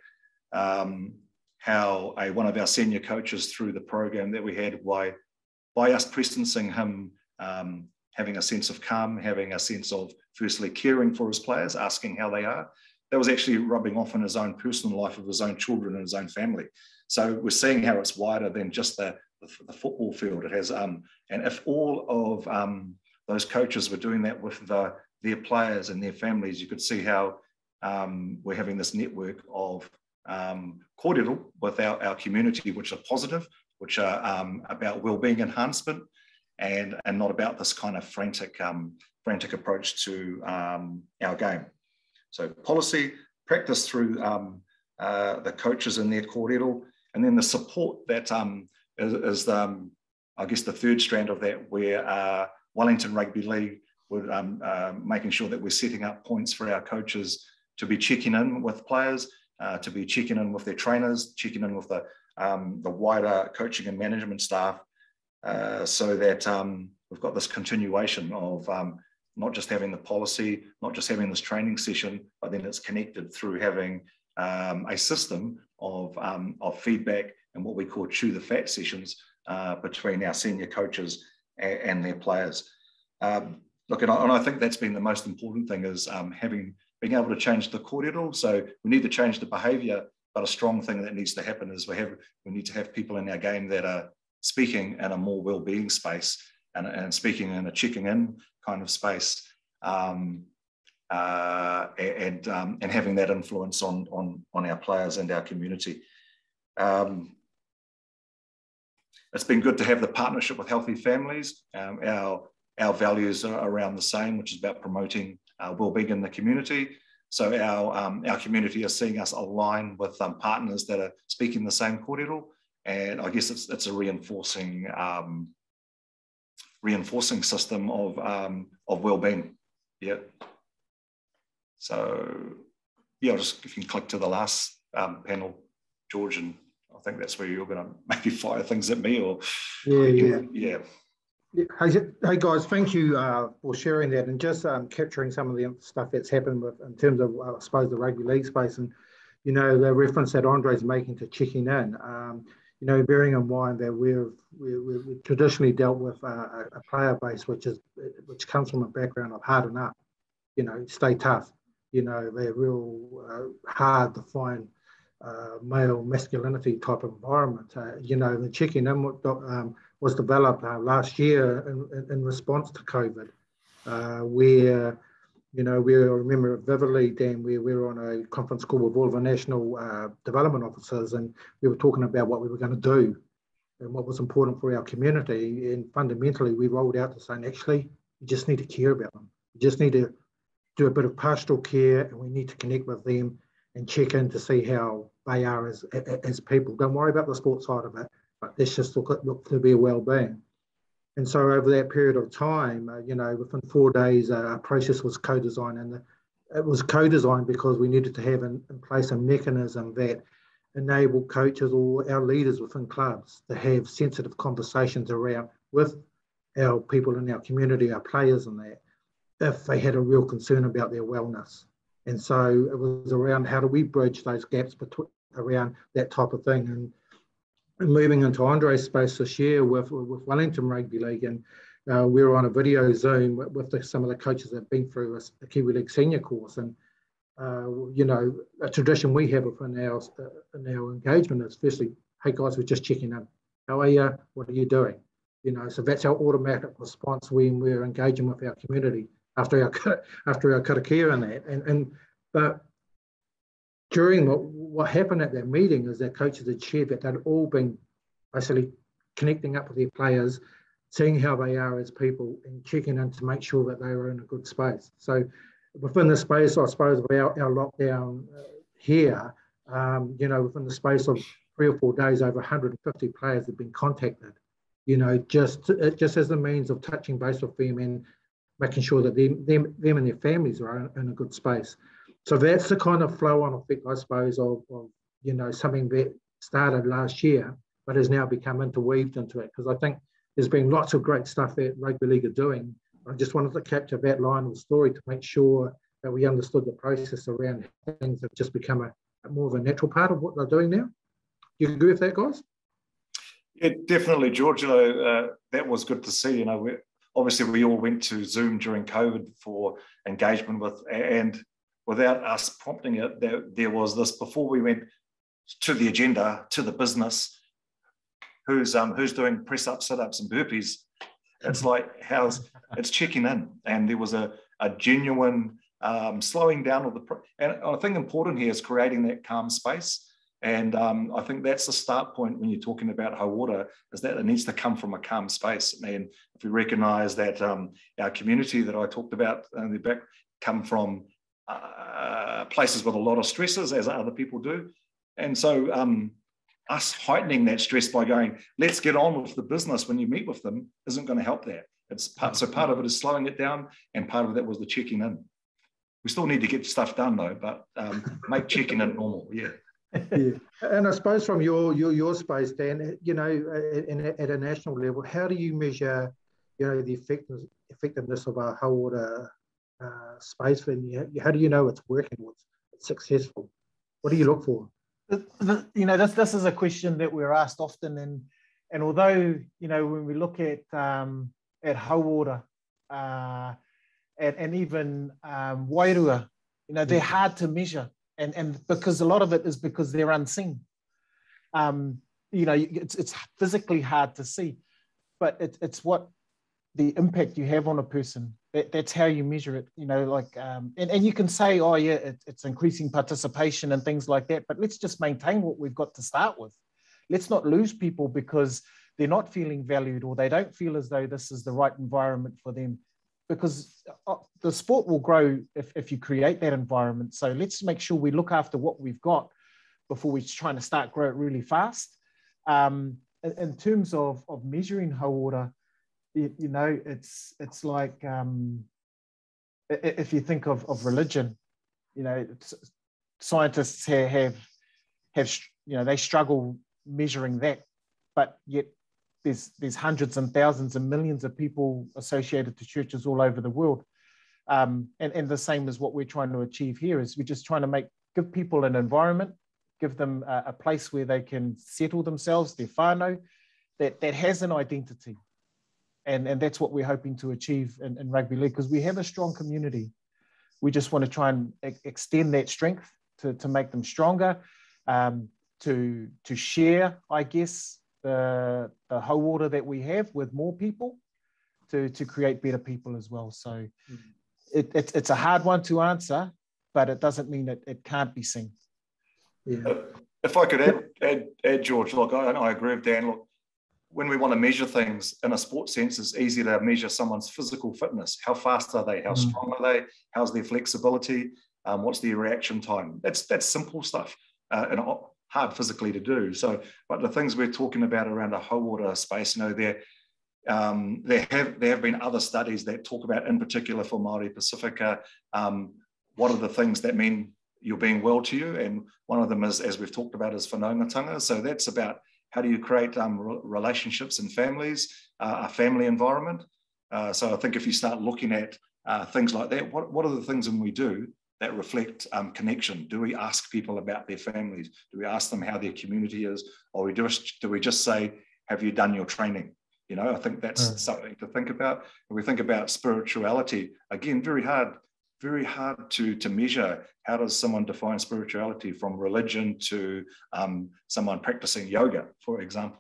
um, how a, one of our senior coaches through the program that we had, by, by us presencing him um, having a sense of calm, having a sense of firstly caring for his players, asking how they are, that was actually rubbing off in his own personal life of his own children and his own family. So we're seeing how it's wider than just the, the, the football field. It has, um, and if all of um, those coaches were doing that with the, their players and their families, you could see how um, we're having this network of um, kōrero with our, our community, which are positive, which are um, about wellbeing enhancement, and, and not about this kind of frantic, um, frantic approach to um, our game. So policy, practice through um, uh, the coaches and their kōrero, and then the support that um, is, is um, I guess, the third strand of that, where uh, Wellington Rugby League would um, uh, making sure that we're setting up points for our coaches to be checking in with players, uh, to be checking in with their trainers, checking in with the, um, the wider coaching and management staff, uh, so that um, we've got this continuation of um, not just having the policy, not just having this training session, but then it's connected through having um, a system of, um, of feedback and what we call chew the fat sessions uh, between our senior coaches and, and their players. Um, look, and I, and I think that's been the most important thing, is um, having being able to change the kōrero. So we need to change the behaviour, but a strong thing that needs to happen is we have we need to have people in our game that are speaking in a more well-being space, and, and speaking in a checking in kind of space, um, uh, and um, and having that influence on on on our players and our community. Um, it's been good to have the partnership with Healthy Families. Um, our our values are around the same, which is about promoting uh, well-being in the community. So our um, our community is seeing us align with um, partners that are speaking the same kōrero, and I guess it's it's a reinforcing um, reinforcing system of um, of well-being. Yeah. So yeah, I'll just, if you can click to the last um, panel, George, and I think that's where you're going to maybe fire things at me, or yeah, yeah, yeah. Hey, hey guys, thank you uh, for sharing that and just um, capturing some of the stuff that's happened with, in terms of, uh, I suppose, the rugby league space, and you know the reference that Andre's making to checking in. Um, you know, bearing in mind that we've we, we've traditionally dealt with uh, a player base which is which comes from a background of harden up, you know, stay tough. You know, they're real uh, hard to find uh, male masculinity type of environment. Uh, you know, the checking in um, was developed uh, last year in, in response to COVID, uh, where, you know, we remember it vividly, Dan, we, we were on a conference call with all of the national uh, development officers, and we were talking about what we were going to do and what was important for our community. And fundamentally, we rolled out to saying, actually, you just need to care about them. You just need to do a bit of pastoral care, and we need to connect with them and check in to see how they are as, as people. Don't worry about the sports side of it, but let's just look at look to their well-being. And so over that period of time, uh, you know, within four days, uh, our process was co-designed, and the, it was co-designed because we needed to have in, in place a mechanism that enabled coaches or our leaders within clubs to have sensitive conversations around with our people in our community, our players and that, if they had a real concern about their wellness. And so it was around how do we bridge those gaps between around that type of thing. And, and moving into Andre's space this year with, with Wellington Rugby League, and uh, we were on a video Zoom with, with the, some of the coaches that have been through a, a Kiwi League senior course. And, uh, you know, a tradition we have within our, uh, in our engagement is firstly, hey guys, we're just checking in. How are you? What are you doing? You know, so that's our automatic response when we're engaging with our community after our after our karakia and that. And and but during what, what happened at that meeting is that coaches had shared that they'd all been basically connecting up with their players, seeing how they are as people, and checking in to make sure that they were in a good space. So within the space, I suppose, of our, our lockdown uh, here, um, you know, within the space of three or four days, over one hundred fifty players have been contacted, you know, just just as a means of touching base with them and making sure that them, them, them and their families are in, in a good space. So that's the kind of flow-on effect, I suppose, of, of, you know, something that started last year, but has now become interweaved into it. Because I think there's been lots of great stuff that Rugby League are doing. I just wanted to capture that line of the story to make sure that we understood the process around things have just become a, a more of a natural part of what they're doing now. Do you agree with that, guys? Yeah, definitely, George. You know, uh, that was good to see. You know, we, obviously we all went to Zoom during COVID for engagement with, and without us prompting it, there, there was this, before we went to the agenda, to the business, who's um who's doing press-ups, sit-ups and burpees. It's like, how's, it's checking in. And there was a, a genuine um, slowing down of the, and I think important here is creating that calm space. And um, I think that's the start point when you're talking about hauora, is that it needs to come from a calm space. And if we recognise that um, our community that I talked about in the back come from uh, places with a lot of stresses, as other people do. And so um, us heightening that stress by going, let's get on with the business when you meet with them, isn't going to help that. It's part, so part of it is slowing it down, and part of that was the checking in. We still need to get stuff done though, but um, make checking in normal, yeah. Yeah, and I suppose from your your your space, Dan, you know, in, at a national level, how do you measure, you know, the effectiveness effectiveness of our hauora uh, space? For you? How do you know it's working? What's it's successful? What do you look for? You know, this this is a question that we're asked often, and and although, you know, when we look at um, at hauora uh, and and even um, waiora, you know, they're hard to measure. And, and because a lot of it is because they're unseen. Um, you know, it's, it's physically hard to see, but it, it's what the impact you have on a person. That, that's how you measure it, you know, like, um, and, and you can say, oh yeah, it, it's increasing participation and things like that, but let's just maintain what we've got to start with. Let's not lose people because they're not feeling valued, or they don't feel as though this is the right environment for them. Because the sport will grow if, if you create that environment. So let's make sure we look after what we've got before we're trying to start grow it really fast. Um, in, in terms of, of measuring hauora, you, you know, it's it's like, um, if you think of, of religion, you know, it's, scientists have, have, have, you know, they struggle measuring that, but yet There's, there's hundreds and thousands and millions of people associated to churches all over the world. Um, and, and the same as what we're trying to achieve here is we're just trying to make, give people an environment, give them a, a place where they can settle themselves, their whānau, that, that has an identity. And, and that's what we're hoping to achieve in, in Rugby League, because we have a strong community. We just want to try and e- extend that strength to, to make them stronger, um, to, to share, I guess, the, the hauora that we have with more people to, to create better people as well. So mm-hmm. it, it, it's a hard one to answer, but it doesn't mean that it can't be seen. Yeah. If I could add, add, add George, look, I, I agree with Dan. Look, when we want to measure things in a sports sense, it's easy to measure someone's physical fitness. How fast are they? How mm-hmm. strong are they? How's their flexibility? Um, what's their reaction time? That's, that's simple stuff. Uh, and hard physically to do. So, but the things we're talking about around a hauora space, you know, there, um, there have there have been other studies that talk about, in particular for Māori Pacifica, um, what are the things that mean you're being well to you, and one of them is, as we've talked about, is whanaungatanga. So that's about how do you create um, relationships and families, uh, a family environment. Uh, so I think if you start looking at uh, things like that, what what are the things when we do that reflect um, connection? Do we ask people about their families? Do we ask them how their community is? Or we just, do we just say, have you done your training? You know, I think that's mm. something to think about. When we think about spirituality, again, very hard, very hard to, to measure. How does someone define spirituality, from religion to um, someone practicing yoga, for example?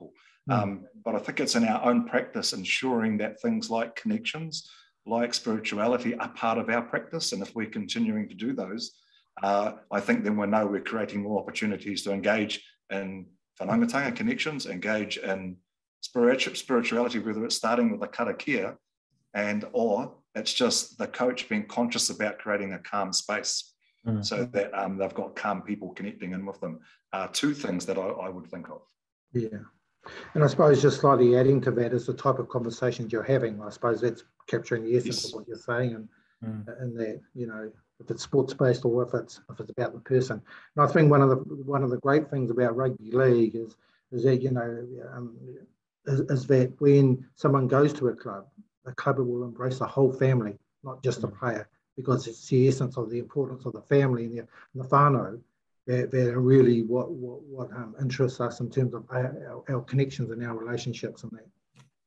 Mm. Um, but I think it's in our own practice ensuring that things like connections, like spirituality are part of our practice. And if we're continuing to do those, uh, I think then we know we're creating more opportunities to engage in whanaungatanga connections, engage in spiritu spirituality, whether it's starting with a karakia and or it's just the coach being conscious about creating a calm space mm. so that um, they've got calm people connecting in with them. Uh, two things that I, I would think of. Yeah. And I suppose just slightly adding to that is the type of conversations you're having. I suppose that's capturing the essence yes. of what you're saying and, mm. and that, you know, if it's sports-based or if it's if it's about the person. And I think one of the one of the great things about rugby league is is that, you know, um, is, is that when someone goes to a club, the club will embrace the whole family, not just the player, because it's the essence of the importance of the family and the, and the whānau that, that are really what what, what um, interests us in terms of our, our, our connections and our relationships and that.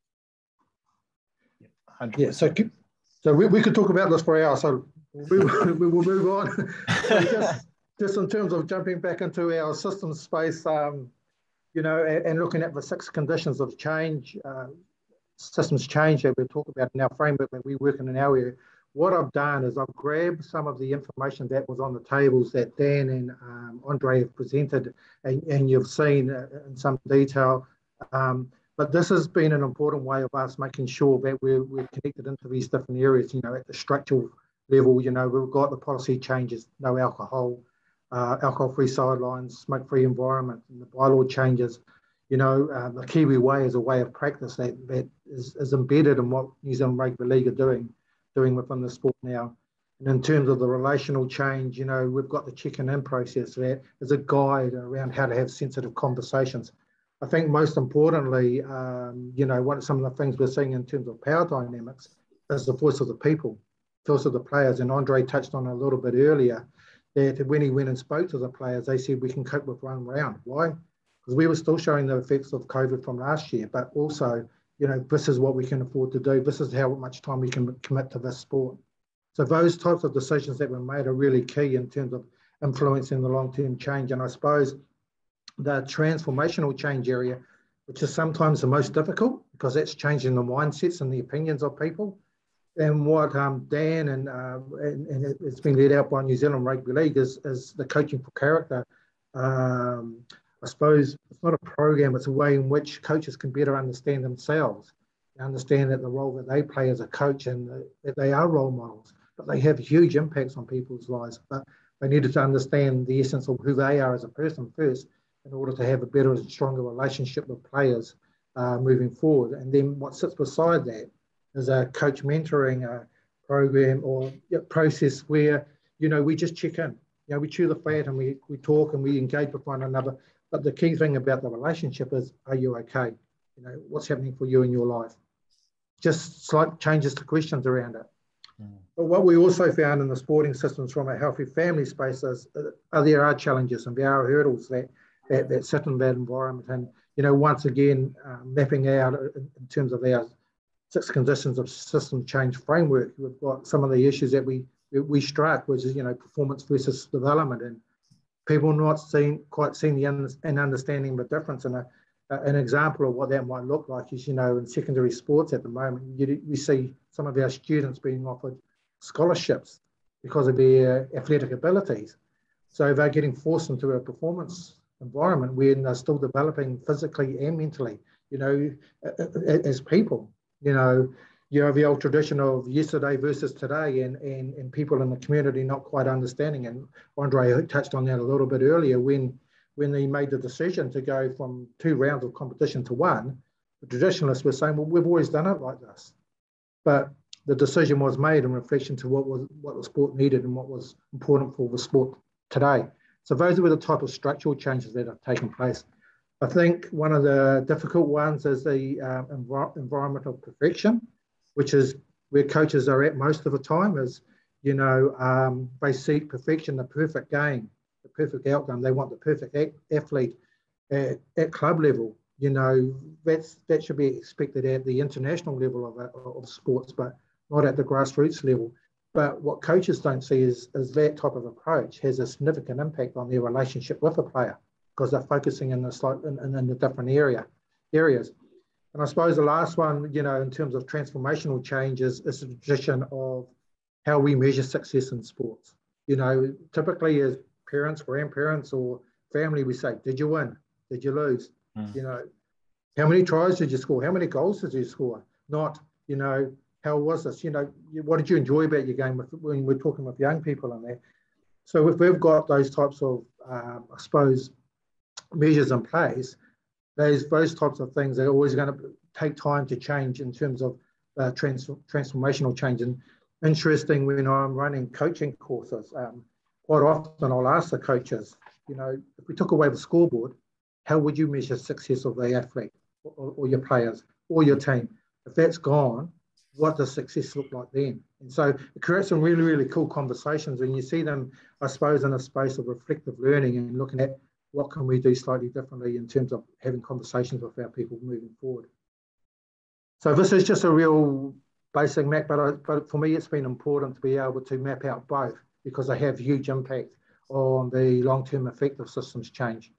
one hundred percent. Yeah, so, so we, we could talk about this for hours, so we, we will move on. So just, just in terms of jumping back into our systems space, um, you know, and, and looking at the six conditions of change, uh, systems change that we talk about in our framework when we work in an area. What I've done is I've grabbed some of the information that was on the tables that Dan and um, Andre have presented, and, and you've seen uh, in some detail. Um, but this has been an important way of us making sure that we're, we're connected into these different areas, you know, at the structural level. You know, we've got the policy changes, no alcohol, uh, alcohol-free sidelines, smoke-free environment, and the bylaw changes. You know, uh, the Kiwi way is a way of practice that, that is, is embedded in what New Zealand Rugby League are doing, doing within the sport now. And in terms of the relational change, you know, we've got the check-in in process that is a guide around how to have sensitive conversations. I think most importantly, um, you know, one of some of the things we're seeing in terms of power dynamics is the voice of the people, voice of the players. And Andre touched on a little bit earlier that when he went and spoke to the players, they said we can cope with one round. Why? Because we were still showing the effects of COVID from last year, but also, you know, this is what we can afford to do. This is how much time we can commit to this sport. So those types of decisions that were made are really key in terms of influencing the long-term change. And I suppose the transformational change area, which is sometimes the most difficult because that's changing the mindsets and the opinions of people. And what um, Dan and, uh, and, and it's been led out by New Zealand Rugby League is, is the coaching for character. Um, I suppose it's not a program, it's a way in which coaches can better understand themselves, understand that the role that they play as a coach and that they are role models, but they have huge impacts on people's lives. But they needed to understand the essence of who they are as a person first in order to have a better and stronger relationship with players uh, moving forward. And then what sits beside that is a coach mentoring uh, program or yeah, process where, you know, we just check in. You know, we chew the fat and we, we talk and we engage with one another. But the key thing about the relationship is, are you okay? You know, what's happening for you in your life? Just slight changes to questions around it. Mm. But what we also found in the sporting systems from a healthy family space is uh, there are challenges and there are hurdles that, that, that sit in that environment. And, you know, once again, uh, mapping out in, in terms of our six conditions of system change framework, we've got some of the issues that we, we struck, which is, you know, performance versus development, and people not seen, quite seeing the un and understanding the difference. And a, uh, an example of what that might look like is, you know, in secondary sports at the moment, you, we see some of our students being offered scholarships because of their athletic abilities. So they're getting forced into a performance environment where they're still developing physically and mentally, you know, as people. You know, you have the old tradition of yesterday versus today, and, and, and people in the community not quite understanding. And Andre touched on that a little bit earlier when, when he made the decision to go from two rounds of competition to one. The traditionalists were saying, well, we've always done it like this. But the decision was made in reflection to what was what the sport needed and what was important for the sport today. So those were the type of structural changes that have taken place. I think one of the difficult ones is the um, envir environmental perfection, which is where coaches are at most of the time. Is, you know, um, they seek perfection, the perfect game, the perfect outcome. They want the perfect athlete at, at club level. You know, that's, that should be expected at the international level of, of sports, but not at the grassroots level. But what coaches don't see is, is that type of approach has a significant impact on their relationship with a player, because they're focusing in, the, in, in a different area. areas. And I suppose the last one, you know, in terms of transformational changes, is the tradition of how we measure success in sports. You know, typically as parents, grandparents, or family, we say, did you win? Did you lose? Mm. You know, how many tries did you score? How many goals did you score? Not, you know, how was this? You know, what did you enjoy about your game with, when we're talking with young people in there? So if we've got those types of, um, I suppose, measures in place, those those types of things are always going to take time to change in terms of uh, trans transformational change. And interesting, when I'm running coaching courses, um, quite often I'll ask the coaches, you know, if we took away the scoreboard, how would you measure success of the athlete or, or your players or your team? If that's gone, what does success look like then? And so it creates some really, really cool conversations when you see them, I suppose, in a space of reflective learning and looking at what can we do slightly differently in terms of having conversations with our people moving forward. So this is just a real basic map, but, I, but for me, it's been important to be able to map out both because they have huge impact on the long-term effective systems change.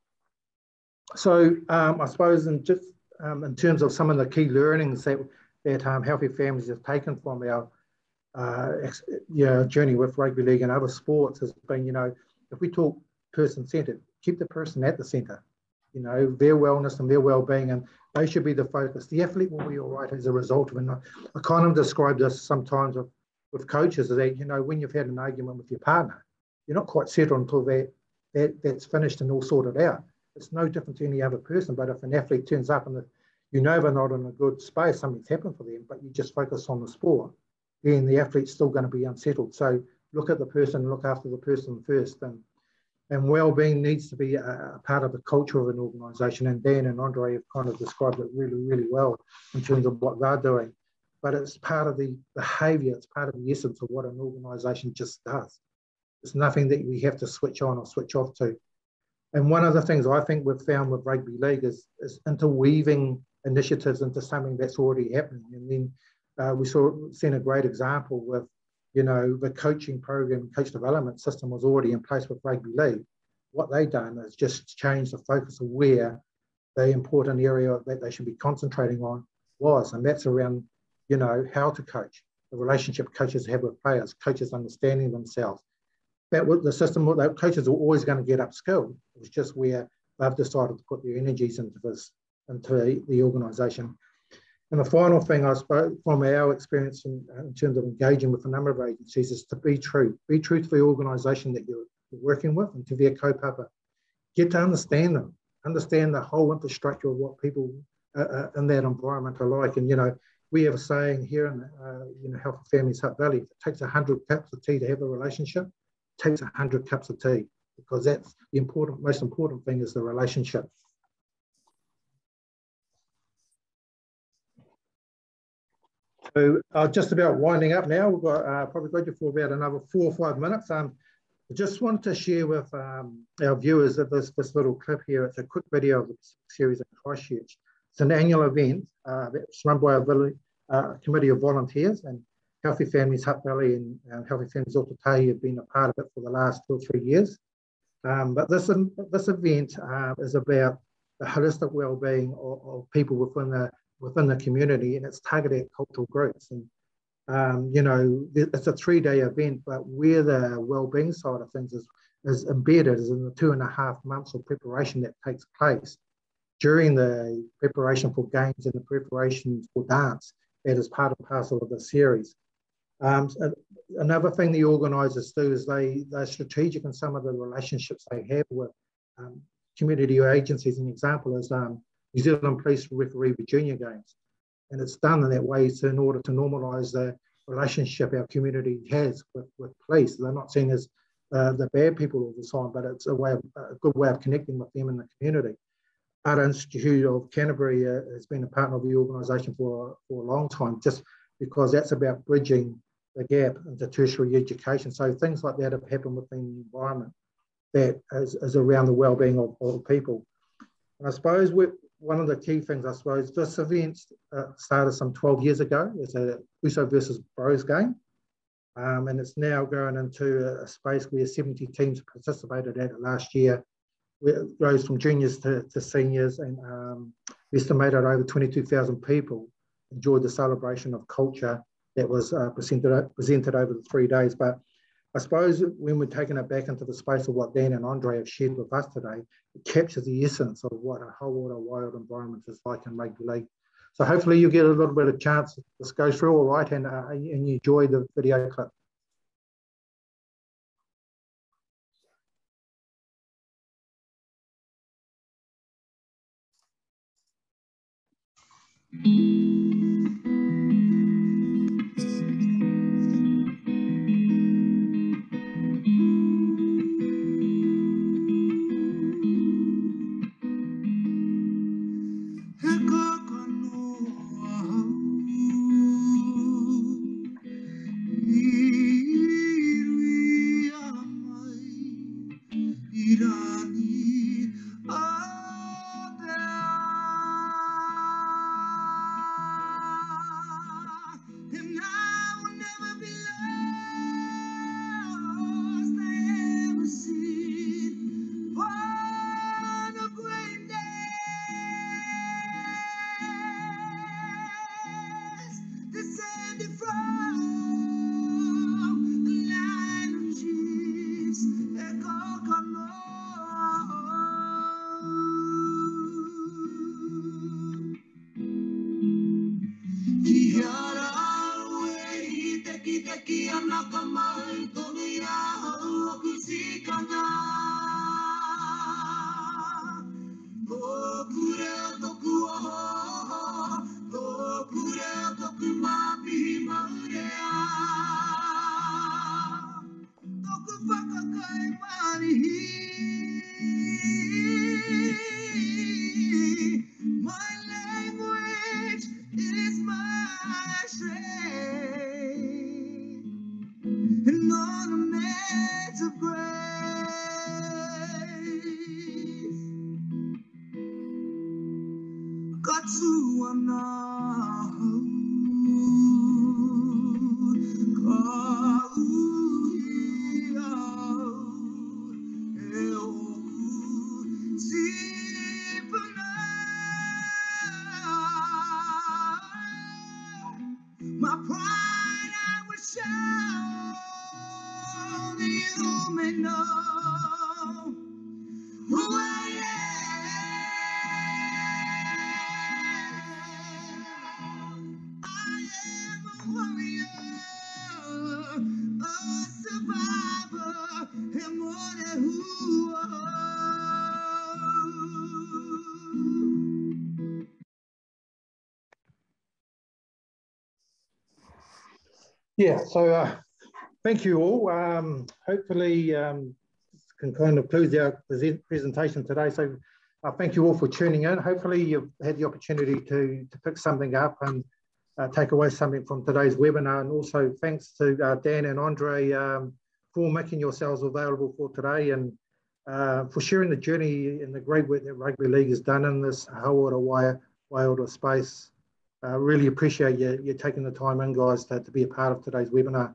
So um, I suppose in just um, in terms of some of the key learnings that, that um, Healthy Families have taken from our uh, you know, journey with rugby league and other sports has been, you know, if we talk person-centered, keep the person at the centre, you know, their wellness and their well-being, and they should be the focus. The athlete will be all right as a result of it. And I, I kind of describe this sometimes with, with coaches that, you know, when you've had an argument with your partner, you're not quite settled until that, that that's finished and all sorted out. It's no different to any other person, but if an athlete turns up and the, you know they're not in a good space, something's happened for them, but you just focus on the sport, then the athlete's still going to be unsettled. So look at the person, look after the person first. And And well-being needs to be a, a part of the culture of an organisation. And Dan and Andre have kind of described it really, really well in terms of what they're doing. But it's part of the behaviour, it's part of the essence of what an organisation just does. It's nothing that we have to switch on or switch off to. And one of the things I think we've found with rugby league is, is interweaving initiatives into something that's already happening. And then uh, we saw seen a great example with, you know, the coaching program, coach development system was already in place with rugby league. What they've done is just change the focus of where the important area that they should be concentrating on was. And that's around, you know, how to coach, the relationship coaches have with players, coaches understanding themselves. That was the system, that coaches are always going to get upskilled. It was just where they've decided to put their energies into this, into the organisation. And the final thing, I suppose, from our experience in, in terms of engaging with a number of agencies is to be true. Be true to the organisation that you're working with and to their kaupapa. Get to understand them. Understand the whole infrastructure of what people uh, in that environment are like. And, you know, we have a saying here in, uh, you know, Healthy Families Hutt Valley, it takes one hundred cups of tea to have a relationship. It takes one hundred cups of tea because that's the important, most important thing is the relationship. So uh, just about winding up now. We've got uh, probably got you for about another four or five minutes. Um, I just wanted to share with um, our viewers of this, this little clip here. It's a quick video of the series in Christchurch. It's an annual event uh, that's run by a village, uh, committee of volunteers, and Healthy Families Hutt Valley and uh, Healthy Families Otautahi have been a part of it for the last two or three years. Um, but this, this event uh, is about the holistic well-being of, of people within the within the community, and it's targeted at cultural groups. And, um, you know, it's a three-day event, but where the well-being side of things is, is embedded is in the two and a half months of preparation that takes place during the preparation for games and the preparation for dance that is part and parcel of the series. Um, another thing the organisers do is they, they're strategic in some of the relationships they have with um, community agencies. An example is um, New Zealand Police referee the junior games. And it's done in that way so in order to normalise the relationship our community has with, with police. They're not seen as uh, the bad people all the time, but it's a way of, a good way of connecting with them in the community. Art Institute of Canterbury uh, has been a partner of the organisation for, for a long time, just because that's about bridging the gap into tertiary education. So things like that have happened within the environment that is, is around the well-being of, of people. And I suppose we're, one of the key things, I suppose, this event uh, started some twelve years ago. It's a Uso versus Bros game. Um, and it's now going into a, a space where seventy teams participated at it last year. It goes from juniors to, to seniors. And um, We estimated over twenty-two thousand people enjoyed the celebration of culture that was uh, presented, presented over the three days. But I suppose when we're taking it back into the space of what Dan and Andre have shared with us today, it captures the essence of what a hauora wild environment is like in rugby league. So hopefully you get a little bit of chance to just go through all right and, uh, and you enjoy the video clip. Yeah, so uh, thank you all. Um, hopefully um, can kind of close our present presentation today. So uh, thank you all for tuning in. Hopefully you've had the opportunity to, to pick something up and uh, take away something from today's webinar. And also thanks to uh, Dan and Andre um, for making yourselves available for today and uh, for sharing the journey and the great work that Rugby League has done in this hauora waiora space. I uh, really appreciate you, you taking the time in, guys, to, to be a part of today's webinar.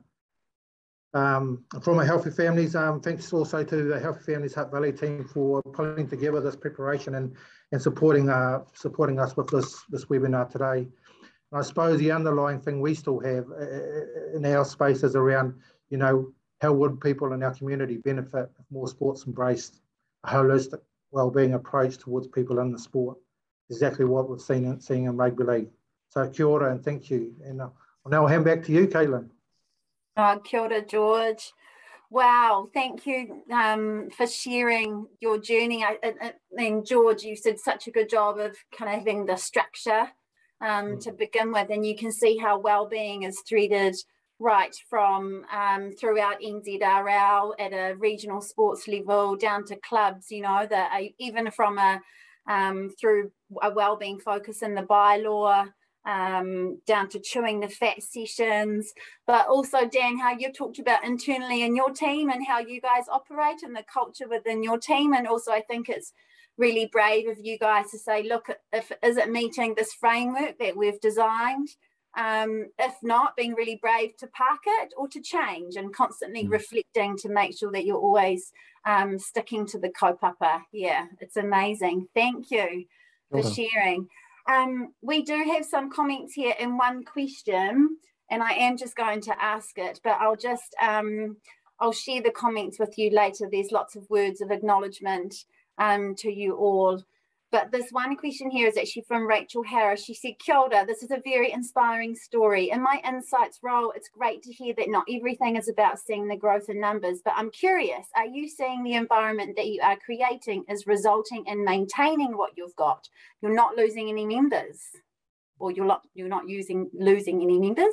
Um, from our Healthy Families, um, thanks also to the Healthy Families Hutt Valley team for pulling together this preparation and, and supporting uh, supporting us with this, this webinar today. And I suppose the underlying thing we still have in our space is around, you know, how would people in our community benefit if more sports embraced a holistic wellbeing approach towards people in the sport? Exactly what we've seen in, seeing in Rugby League. So kia ora and thank you. And uh, I'll now hand back to you, Caitlin. Oh, kia ora, George. Wow, thank you um, for sharing your journey. I, I, and George, you did such a good job of kind of having the structure um, mm. to begin with, and you can see how wellbeing is threaded right from um, throughout N Z R L at a regional sports level down to clubs, you know, that even from a um, through a wellbeing focus in the bylaw, Um, down to chewing the fat sessions, but also, Dan, how you talked about internally in your team and how you guys operate and the culture within your team. And also I think it's really brave of you guys to say, look, if is it meeting this framework that we've designed? Um, if not, being really brave to park it or to change and constantly mm. reflecting to make sure that you're always um, sticking to the kaupapa. Yeah, it's amazing. Thank you for okay. sharing. Um, we do have some comments here in one question, and I am just going to ask it, but I'll just, um, I'll share the comments with you later. There's lots of words of acknowledgement um, to you all. But this one question here is actually from Rachel Harris. She said, "Kia ora, this is a very inspiring story. In my insights role, it's great to hear that not everything is about seeing the growth in numbers, but I'm curious, are you seeing the environment that you are creating is resulting in maintaining what you've got? You're not losing any members, or you're not, you're not using, losing any members?"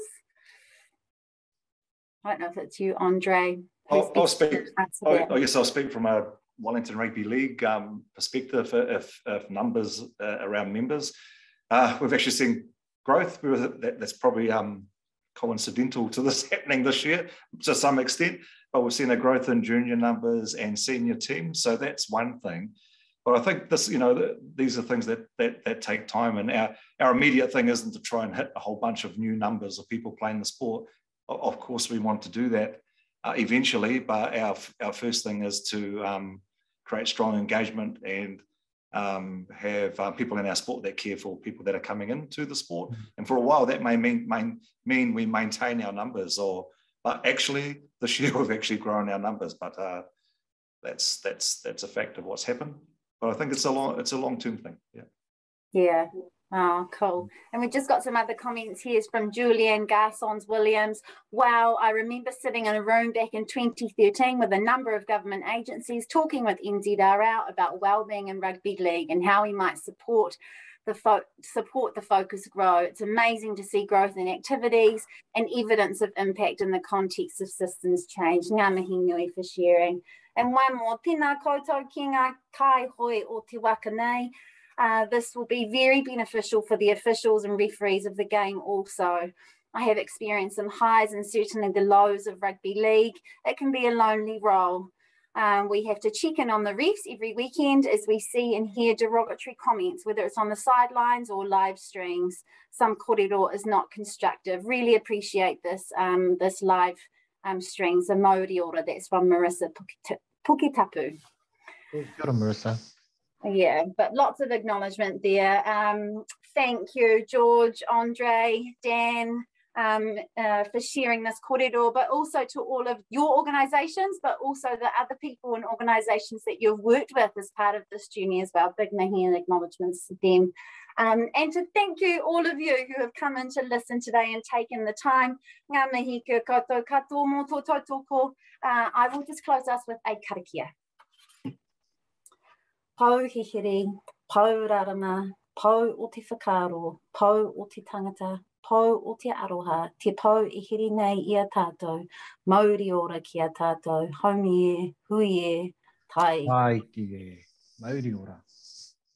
I don't know if it's you, Andre. I'll, I'll speak, I, I guess I'll speak from a Wellington Rugby League um, perspective, if, if numbers uh, around members. Uh, we've actually seen growth. That, that's probably um, coincidental to this happening this year to some extent, but we've seen a growth in junior numbers and senior teams. So that's one thing. But I think this, you know, these are things that, that, that take time, and our, our immediate thing isn't to try and hit a whole bunch of new numbers of people playing the sport. Of course, we want to do that uh, eventually, but our, our first thing is to um, create strong engagement and um, have uh, people in our sport that care for people that are coming into the sport. And for a while, that may mean, mean, mean we maintain our numbers, or but actually this year we've actually grown our numbers. But uh, that's that's that's a fact of what's happened. But I think it's a long it's a long term thing. Yeah. Yeah. Oh, cool. And we just got some other comments here from Julian Garsons Williams. Wow, I remember sitting in a room back in twenty thirteen with a number of government agencies talking with N Z R L about wellbeing in rugby league and how we might support the fo support the focus grow. It's amazing to see growth in activities and evidence of impact in the context of systems change. Ngā mihi nui for sharing. And one more, tēnā koutou ki ngā kai hoi o te waka nei. Uh, this will be very beneficial for the officials and referees of the game also. I have experienced some highs and certainly the lows of rugby league. It can be a lonely role. Um, we have to check in on the refs every weekend as we see and hear derogatory comments, whether it's on the sidelines or live streams. Some kōrero is not constructive. Really appreciate this, um, this live um, stream. So waiora, that's from Marissa Puketapu. Kia ora, Marissa. Yeah, but lots of acknowledgement there. Um, thank you, George, Andre, Dan, um, uh, for sharing this kōrero, but also to all of your organisations, but also the other people and organisations that you've worked with as part of this journey as well. Big mihi and acknowledgements to them. Um, and to thank you, all of you who have come in to listen today and taken the time. Ngā mihi kia koutou katoa mō tō tautoko. Uh, I will just close us with a karakia. Pau hihiri, pau raranga, pau o te whakaro, pau o te tangata, pau o te aroha, te pau i hiri nei i a tātou, mauri ora ki a tātou, haumi e, hui e, tai. Tai ki e, mauri ora.